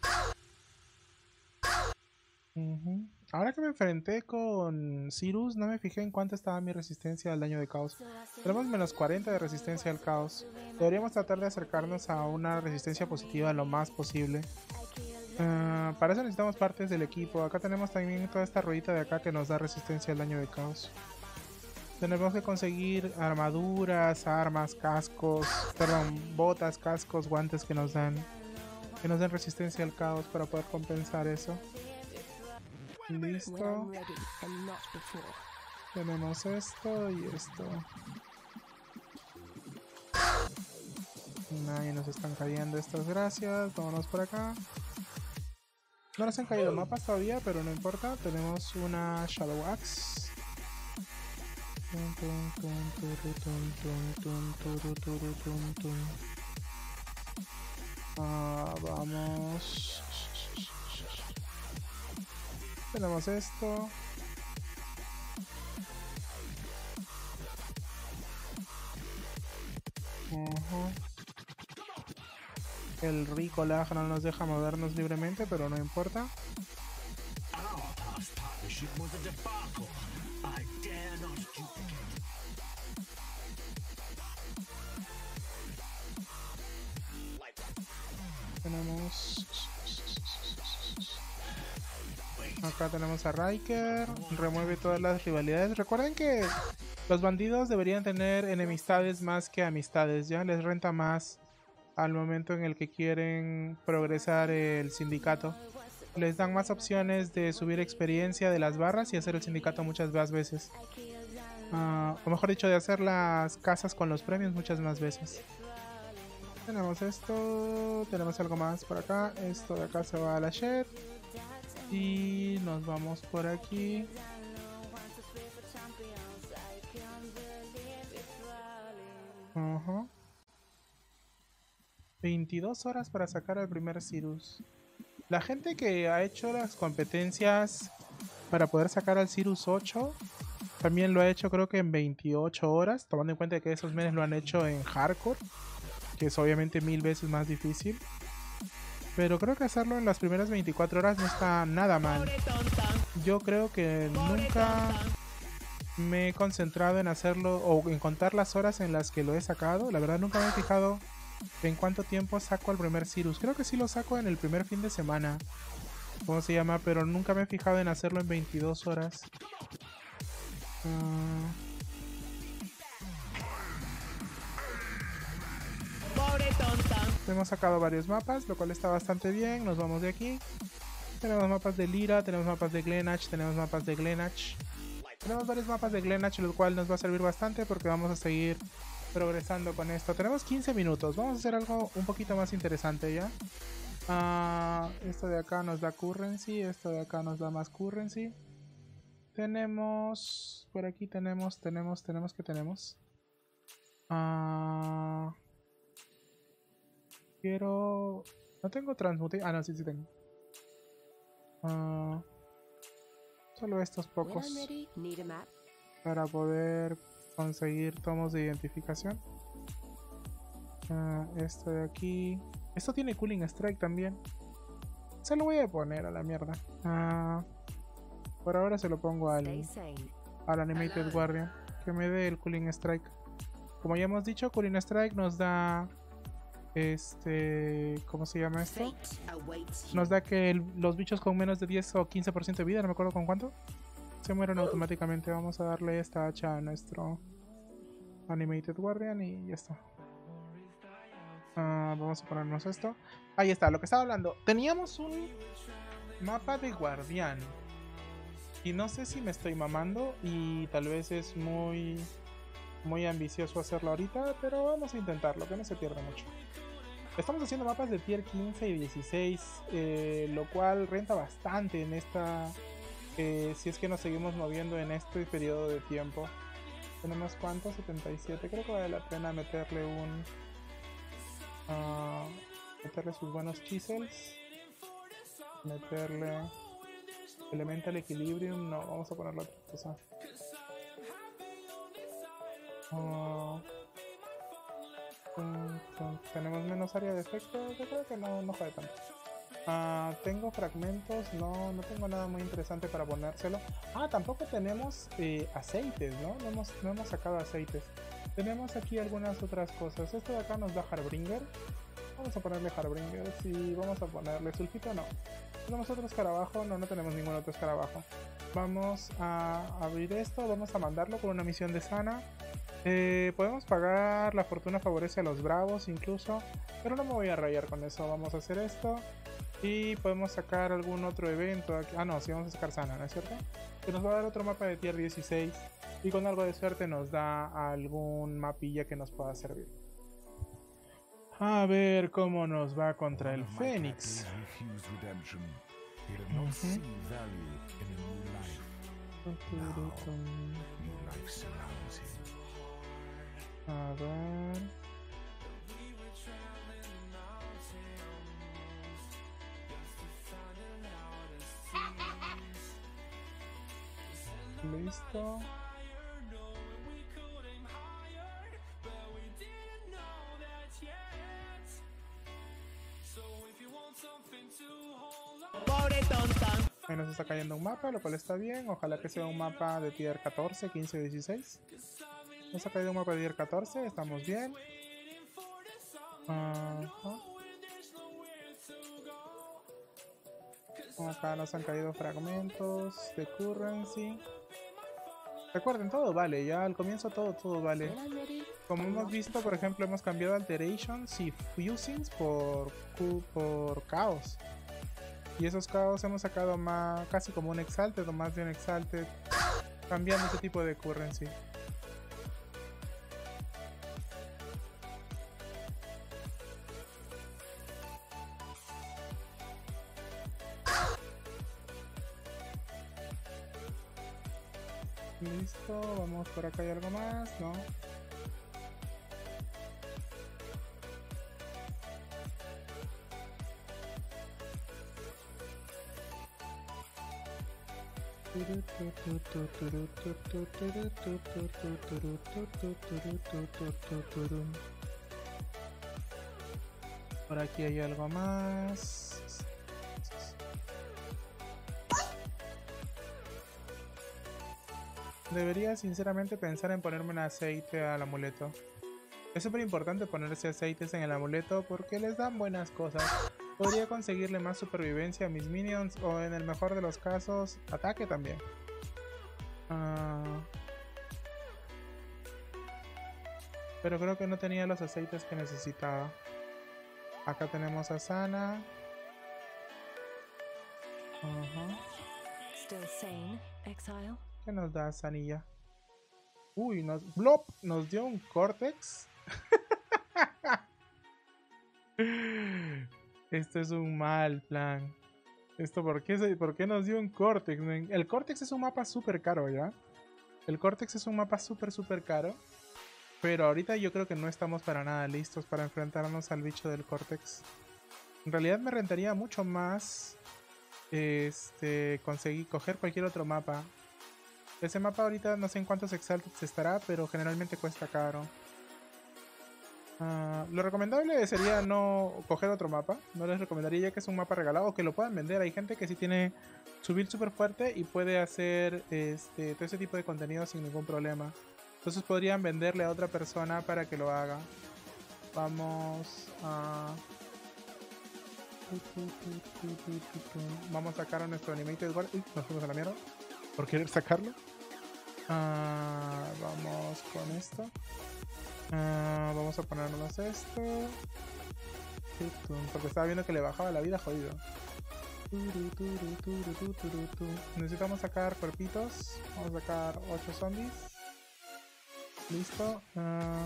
Uh-huh. Ahora que me enfrenté con Sirus, no me fijé en cuánto estaba mi resistencia al daño de caos. Tenemos menos cuarenta de resistencia al caos. Deberíamos tratar de acercarnos a una resistencia positiva lo más posible. Uh, para eso necesitamos partes del equipo. Acá tenemos también toda esta ruedita de acá que nos da resistencia al daño de caos. Tenemos que conseguir armaduras, armas, cascos, perdón, botas, cascos, guantes que nos dan que nos den resistencia al caos para poder compensar eso. When Listo. I'm ready and not before. Tenemos esto y esto. Ahí nos están cayendo estas gracias. Vámonos por acá. No nos han caído mapas todavía, pero no importa. Tenemos una Shadow Axe. Tum, tum, tum, turu, tum, tum, tum, turu, turu, tum, tum. Ah, vamos. Tenemos esto. Ujú. El rico lag no nos deja movernos libremente, pero no importa. Our past partnership was a debacle. I dare not duplicate. Tenemos... Acá tenemos a Riker. Remueve todas las rivalidades. Recuerden que los bandidos deberían tener enemistades más que amistades. Ya les renta más al momento en el que quieren progresar el sindicato. Les dan más opciones de subir experiencia de las barras y hacer el sindicato muchas más veces. Uh, o mejor dicho, de hacer las casas con los premios muchas más veces. Tenemos esto, tenemos algo más por acá. Esto de acá se va a la shed. Y nos vamos por aquí. Uh-huh. veintidós horas para sacar al primer Cirrus. La gente que ha hecho las competencias para poder sacar al Cirrus ocho también lo ha hecho, creo que en veintiocho horas, tomando en cuenta que esos menes lo han hecho en hardcore, que es obviamente mil veces más difícil. Pero creo que hacerlo en las primeras veinticuatro horas no está nada mal. Yo creo que nunca me he concentrado en hacerlo o en contar las horas en las que lo he sacado. La verdad nunca me he fijado en cuánto tiempo saco al primer Cirrus. Creo que sí lo saco en el primer fin de semana, ¿cómo se llama? Pero nunca me he fijado en hacerlo en veintidós horas. Uh... Hemos sacado varios mapas, lo cual está bastante bien. Nos vamos de aquí. Tenemos mapas de Lyra, tenemos mapas de Glenach, tenemos mapas de Glenach. Tenemos varios mapas de Glenach, lo cual nos va a servir bastante porque vamos a seguir progresando con esto. Tenemos quince minutos, vamos a hacer algo un poquito más interesante ya. Uh, esto de acá nos da currency, esto de acá nos da más currency. Tenemos... por aquí tenemos, tenemos, tenemos, ¿qué tenemos? Ah... Uh, Quiero... no tengo transmute... ah, no, sí, sí tengo. Uh, solo estos pocos para poder conseguir tomos de identificación. Uh, esto de aquí... esto tiene Cooling Strike también. Se lo voy a poner a la mierda. Uh, por ahora se lo pongo al, al Animated Guardian. Que me dé el Cooling Strike. Como ya hemos dicho, Cooling Strike nos da... Este... ¿cómo se llama esto? Nos da que el, los bichos con menos de diez o quince por ciento de vida, no me acuerdo con cuánto, se mueren automáticamente. Vamos a darle esta hacha a nuestro Animated Guardian y ya está. Uh, vamos a ponernos esto. Ahí está, lo que estaba hablando. Teníamos un mapa de guardián. Y no sé si me estoy mamando y tal vez es muy... muy ambicioso hacerlo ahorita, pero vamos a intentarlo, que no se pierda mucho. Estamos haciendo mapas de tier quince y dieciséis, eh, lo cual renta bastante en esta... Eh, si es que nos seguimos moviendo en este periodo de tiempo. Tenemos cuánto, setenta y siete, creo que vale la pena meterle un... Uh, meterle sus buenos chisels. Meterle... Elemental Equilibrium, no, vamos a ponerle otra cosa. Uh, tenemos menos área de efecto, yo creo que no, no jode tanto. Uh, tengo fragmentos, no, no tengo nada muy interesante para ponérselo. Ah, tampoco tenemos eh, aceites, ¿no? No hemos, no hemos sacado aceites. Tenemos aquí algunas otras cosas. Esto de acá nos da Harbringer. Vamos a ponerle Harbringer. Sí, vamos a ponerle sulfito, no. Tenemos otro escarabajo, no, no tenemos ningún otro escarabajo. Vamos a abrir esto, vamos a mandarlo con una misión de Sana. Eh, podemos pagar, la fortuna favorece a los bravos incluso, pero no me voy a rayar con eso. Vamos a hacer esto y podemos sacar algún otro evento aquí. Ah no, sí, vamos a sacar Sana, ¿no es cierto? Que nos va a dar otro mapa de tier dieciséis y con algo de suerte nos da algún mapilla que nos pueda servir. A ver cómo nos va contra el Fénix. Uh-huh. A ver. Listo. Pobre tonta. Ahí nos está cayendo un mapa, lo cual está bien. Ojalá que sea un mapa de tier catorce, quince, dieciséis. Nos ha caído un mapa de tier catorce, estamos bien. Uh-huh. Acá nos han caído fragmentos de currency. Recuerden, todo vale, ya al comienzo todo, todo vale. When I'm ready, Como I'm hemos not visto, por ejemplo, hemos cambiado alterations y fusings por, cu- por caos. Y esos caos hemos sacado más, casi como un exalted o más de un exalted, cambiando este tipo de currency. Listo, vamos por acá, hay algo más, ¿no? Por aquí hay algo más. Debería sinceramente pensar en ponerme un aceite al amuleto. Es súper importante ponerse aceites en el amuleto porque les dan buenas cosas. Podría conseguirle más supervivencia a mis minions o en el mejor de los casos, ataque también. Uh, pero creo que no tenía los aceites que necesitaba. Acá tenemos a Sana. Uh-huh. still sane, exile. ¿Qué nos da Sanilla? Uy, nos, Blop nos dio un Cortex. Esto es un mal plan. Esto, ¿por qué, se- ¿por qué nos dio un Cortex? men? El Cortex es un mapa súper caro, ¿ya? El Cortex es un mapa súper, súper caro. Pero ahorita yo creo que no estamos para nada listos para enfrentarnos al bicho del Cortex. En realidad me rentaría mucho más este, conseguir coger cualquier otro mapa. Ese mapa ahorita no sé en cuántos exalted estará, pero generalmente cuesta caro. Ah, lo recomendable sería no coger otro mapa. No les recomendaría ya que es un mapa regalado o que lo puedan vender. Hay gente que sí tiene su build súper fuerte y puede hacer este, todo ese tipo de contenido sin ningún problema. Entonces podrían venderle a otra persona para que lo haga. Vamos a... Vamos a sacar a nuestro Animated Guard. Uy, nos fuimos a la mierda por querer sacarlo. Ah, vamos con esto. Ah, vamos a ponernos esto. Porque estaba viendo que le bajaba la vida, jodido. Necesitamos sacar cuerpitos. Vamos a sacar ocho zombies. Listo. Ah,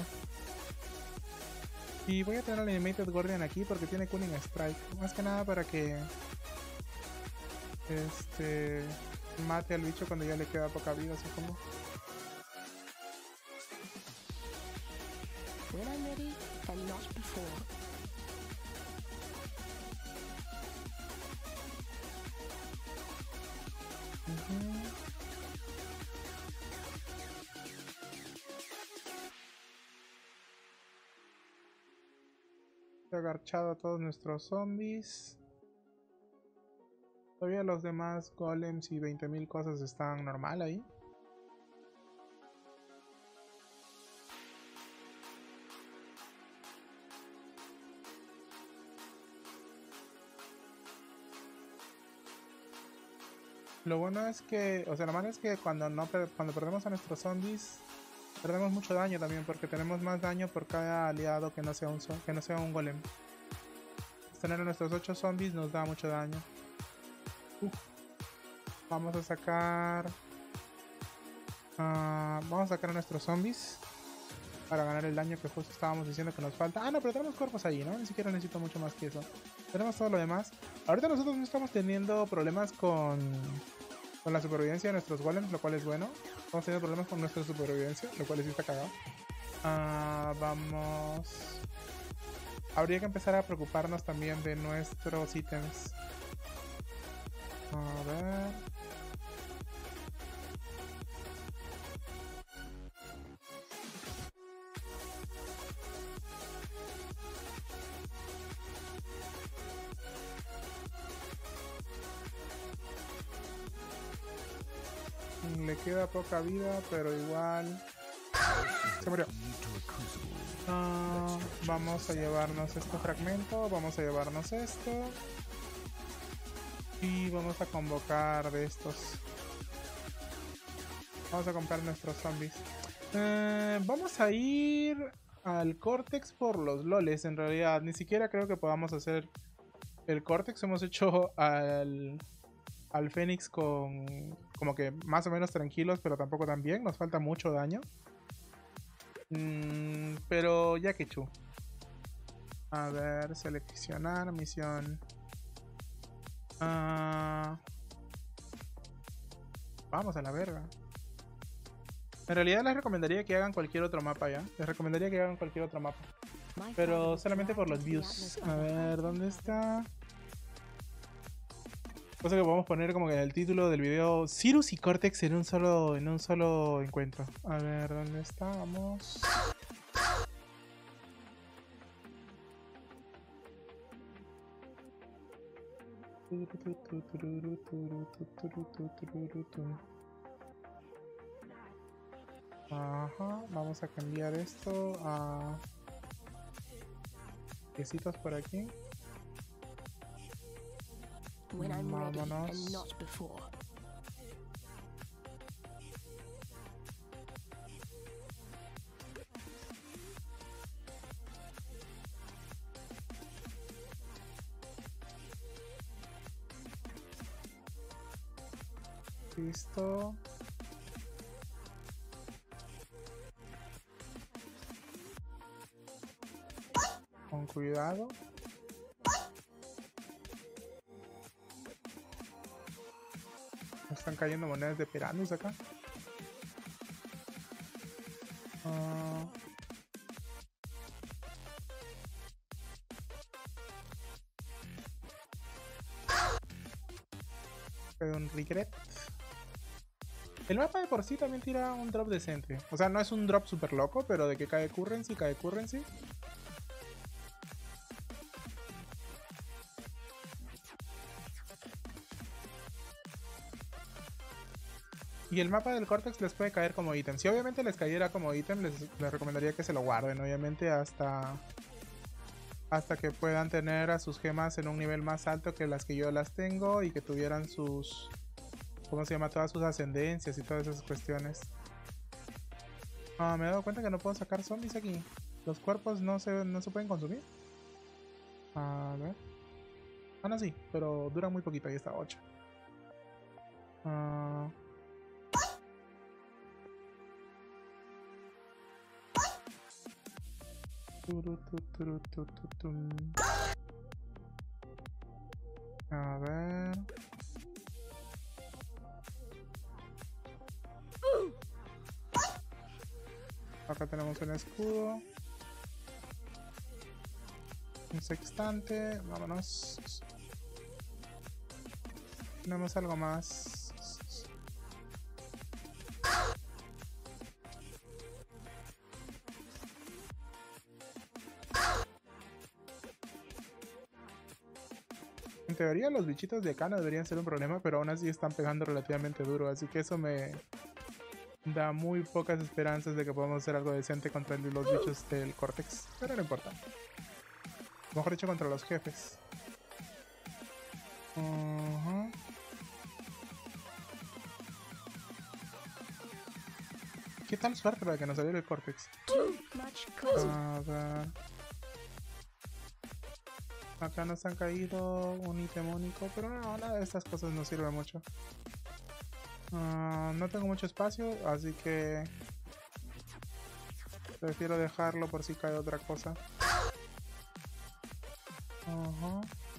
y voy a tener al Animated Guardian aquí porque tiene Cunning Strike. Más que nada para que este mate al bicho cuando ya le queda poca vida, supongo. When I'm ready, and not before. Ujú. He agarchado a todos nuestros zombies. Todavía los demás golems y veinte mil cosas están normal ahí. Lo bueno es que, o sea, lo malo es que cuando no per- cuando perdemos a nuestros zombies, perdemos mucho daño también, porque tenemos más daño por cada aliado que no sea un zo- que no sea un golem. Tener a nuestros ocho zombies nos da mucho daño. Uf. Vamos a sacar, ah, vamos a sacar a nuestros zombies para ganar el daño que justo estábamos diciendo que nos falta. Ah, no, pero tenemos cuerpos ahí, ¿no? Ni siquiera necesito mucho más que eso. Tenemos todo lo demás. Ahorita nosotros no estamos teniendo problemas con, con la supervivencia de nuestros golems, lo cual es bueno. Estamos teniendo problemas con nuestra supervivencia, lo cual sí está cagado. Ah, vamos... Habría que empezar a preocuparnos también de nuestros ítems. A ver... Le queda poca vida, pero igual... Se murió. Ah, vamos a llevarnos este fragmento, vamos a llevarnos esto. Y vamos a convocar de estos. Vamos a comprar nuestros zombies. Eh, vamos a ir al Cortex por los loles, en realidad. Ni siquiera creo que podamos hacer el Cortex. Hemos hecho al... al Fénix con como que más o menos tranquilos, pero tampoco tan bien. Nos falta mucho daño. Mm, pero ya que chu. A ver, seleccionar misión. Ah, vamos a la verga. En realidad les recomendaría que hagan cualquier otro mapa ya. Les recomendaría que hagan cualquier otro mapa. Pero solamente por los views. A ver, ¿dónde está? Cosa que podemos poner como que en el título del video, Cyrus y Cortex en un solo en un solo encuentro. A ver, ¿dónde estamos? Ajá, vamos a cambiar esto a piecitos por aquí. When I'm ready Vámonos. and not before. Listo. Con cuidado. Están cayendo monedas de Piranus acá. Uh... un regret. El mapa de por sí también tira un drop decente. O sea, no es un drop super loco, pero de que cae currency, cae currency. Y el mapa del Cortex les puede caer como ítem. Si obviamente les cayera como ítem, les, les recomendaría que se lo guarden, obviamente, hasta hasta que puedan tener a sus gemas en un nivel más alto que las que yo las tengo y que tuvieran sus, ¿cómo se llama? Todas sus ascendencias y todas esas cuestiones. Ah, me he dado cuenta que no puedo sacar zombies aquí. Los cuerpos no se, no se pueden consumir. A ver. Ah, no, sí, pero duran muy poquito. Ahí está, ocho. Ah... A ver. Acá tenemos un escudo. Un sextante. Vámonos. Tenemos algo más. En teoría los bichitos de acá no deberían ser un problema, pero aún así están pegando relativamente duro, así que eso me da muy pocas esperanzas de que podamos hacer algo decente contra los bichos del Cortex, pero no importa. Mejor dicho, contra los jefes. Uh-huh. ¿Qué tal suerte para que nos saliera el Cortex? Too much closer. A ver. Acá nos han caído un ítem único, pero no, nada de estas cosas nos sirve mucho. Uh, no tengo mucho espacio, así que prefiero dejarlo por si cae otra cosa. Uh-huh.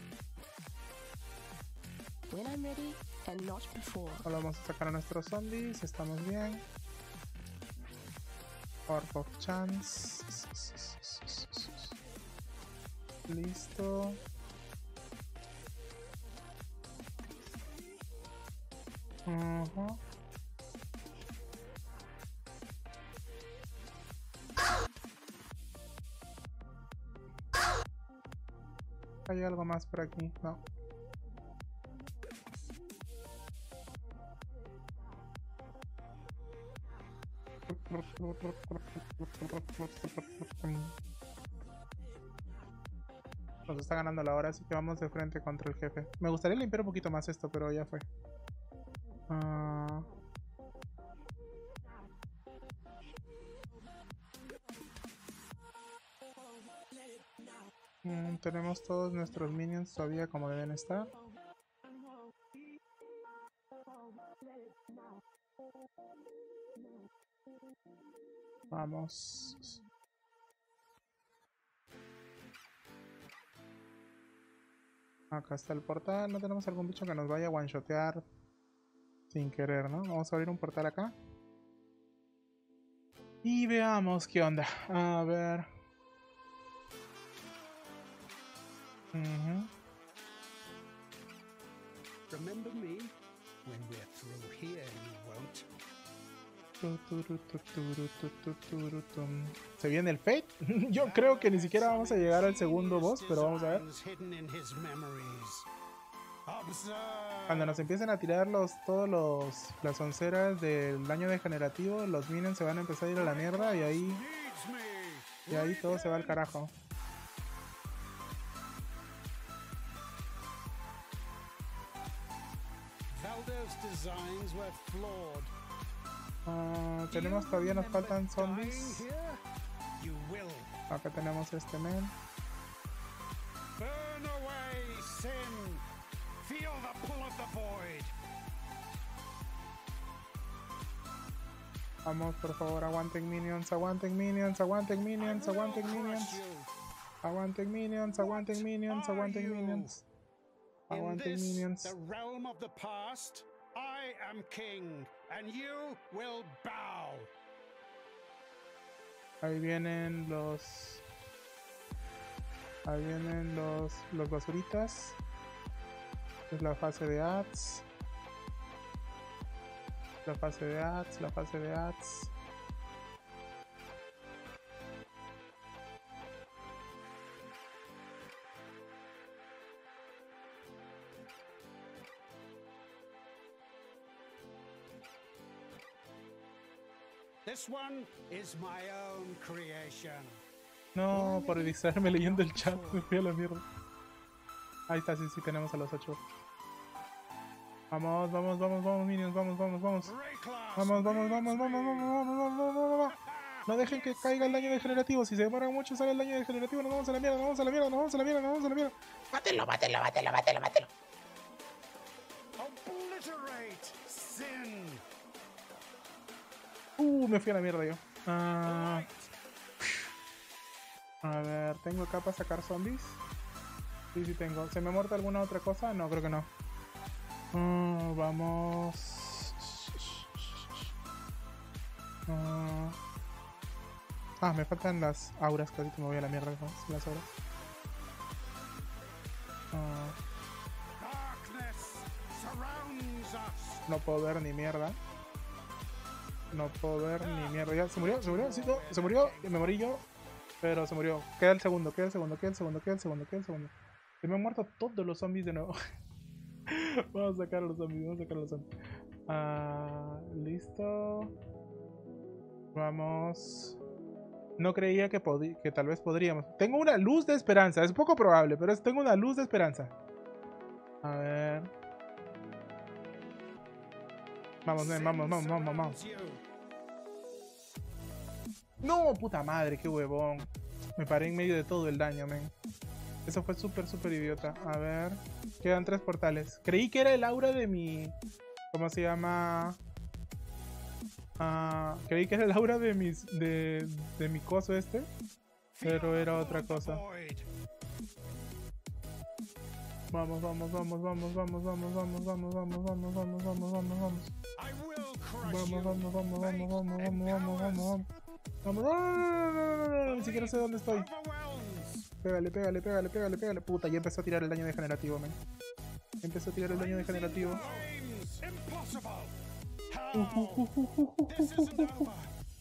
When I'm ready and not before. Ahora vamos a sacar a nuestros zombies, estamos bien. Orb of Chance. Listo. Uh-huh. ¿Hay algo más por aquí? No. Nos está ganando la hora, así que vamos de frente contra el jefe. Me gustaría limpiar un poquito más esto, pero ya fue. Uh... Mm, tenemos todos nuestros minions todavía como deben estar. Vamos. Acá está el portal. No tenemos algún bicho que nos vaya a one-shotear sin querer, ¿no? Vamos a abrir un portal acá. Y veamos qué onda. A ver. Uh-huh. Remember me? When we're through here, you won't. ¿Se viene el Fate? Yo creo que ni siquiera vamos a llegar al segundo boss, pero vamos a ver. Cuando nos empiecen a tirar los todos los las onceras del daño degenerativo, los minions se van a empezar a ir a la mierda y ahí y ahí todo se va al carajo. Uh, tenemos todavía nos faltan zombies. Acá tenemos este men. Vamos, por favor, aguanten minions, aguanten minions, aguanten minions, aguanten minions. Aguanten minions, aguanten minions, aguanten minions. Aguanten minions. I am king, and you will bow. Ahí vienen los... Ahí vienen los, los basuritas. Es la fase de ads. La fase de ads, la fase de ads. This one is my own creation. No, por distraerme leyendo el chat, me fui a la mierda. Ahí está, sí, sí, tenemos a los ocho. Vamos, vamos, vamos, vamos, minions, vamos, vamos, vamos. Vamos, vamos, vamos, vamos, vamos, vamos, vamos, vamos, vamos, vamos. No dejen que caiga el daño degenerativo. Si se demora mucho, sale el daño degenerativo. Nos vamos a la mierda, nos vamos a la mierda, nos vamos a la mierda, nos vamos a la mierda. Mátelo, mátelo, mátelo, mátelo, mátelo. Obliterate sin. Uh, me fui a la mierda yo. Ah. A ver, ¿tengo acá para sacar zombies? Sí, sí tengo. ¿Se me ha muerto alguna otra cosa? No, creo que no. Uh, vamos. Uh. Ah, me faltan las auras, casi que me voy a la mierda con las auras. Uh. No puedo ver ni mierda. No puedo ver ni mierda. Ya, se murió, se murió, sí, no, se murió y me morí yo. Pero se murió. Queda el segundo, queda el segundo, queda el segundo, queda el segundo, queda el segundo. Se me han muerto todos los zombies de nuevo. Vamos a sacar a los zombies, vamos a sacar a los zombies. Ah, listo. Vamos. No creía que, que tal vez podríamos. Tengo una luz de esperanza. Es poco probable, pero es, tengo una luz de esperanza. A ver. Vamos, ven, vamos, vamos, vamos, vamos. No, puta madre, qué huevón. Me paré en medio de todo el daño, men. Eso fue súper, súper idiota. A ver. Quedan tres portales. Creí que era el aura de mi... ¿Cómo se llama? Ah, creí que era el aura de mis... De, de mi coso este. Pero era otra cosa. Vamos, vamos, vamos, vamos, vamos, vamos, vamos, vamos, vamos, vamos, vamos, vamos, vamos, vamos. Vamos, vamos, vamos, vamos, vamos, vamos, vamos, vamos, vamos. Vamos, no, no, no, no, no, ni siquiera sé dónde estoy. Pégale, pégale, pégale, pégale, pégale. Puta, ya empezó a tirar el daño degenerativo, men. Empezó a tirar el daño degenerativo. Uh, uh, uh, uh, uh, uh, uh, uh, uh.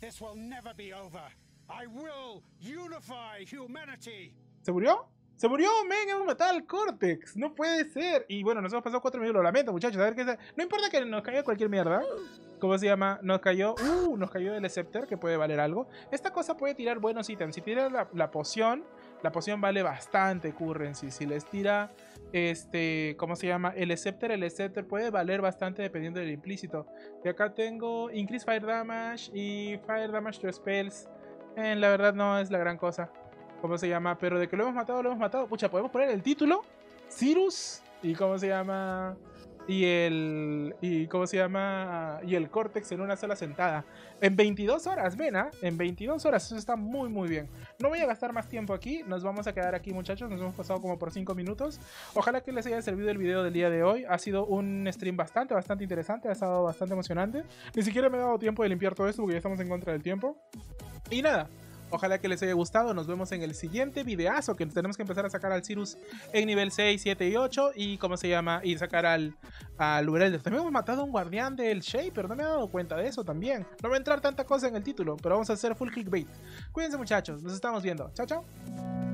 ¿Se murió? ¡Se murió, men! ¡Hemos matado al Cortex! ¡No puede ser! Y bueno, nos hemos pasado cuatro minutos. Lo lamento, muchachos. A ver qué... No importa que nos caiga cualquier mierda. ¿Cómo se llama? Nos cayó... ¡Uh! Nos cayó el Scepter, que puede valer algo. Esta cosa puede tirar buenos ítems. Si tira la, la poción... La poción vale bastante currency. Si les tira... Este... ¿Cómo se llama? El Scepter. El Scepter puede valer bastante dependiendo del implícito. Y acá tengo... Increase Fire Damage y Fire Damage to Spells. Eh, la verdad no es la gran cosa. ¿Cómo se llama? Pero de que lo hemos matado, lo hemos matado. Pucha, podemos poner el título. Cyrus. Y cómo se llama... Y el... Y cómo se llama... Y el Cortex en una sola sentada. En veintidós horas, ven, ¿ah? En veintidós horas. Eso está muy, muy bien. No voy a gastar más tiempo aquí. Nos vamos a quedar aquí, muchachos. Nos hemos pasado como por cinco minutos. Ojalá que les haya servido el video del día de hoy. Ha sido un stream bastante, bastante interesante. Ha estado bastante emocionante. Ni siquiera me he dado tiempo de limpiar todo esto porque ya estamos en contra del tiempo. Y nada. Ojalá que les haya gustado. Nos vemos en el siguiente videazo. Que tenemos que empezar a sacar al Cyrus en nivel seis, siete y ocho. Y cómo se llama. Y sacar al, al Urelder. También hemos matado a un guardián del Shaper. No me he dado cuenta de eso también. No va a entrar tanta cosa en el título. Pero vamos a hacer full clickbait. Cuídense, muchachos. Nos estamos viendo. Chao, chao.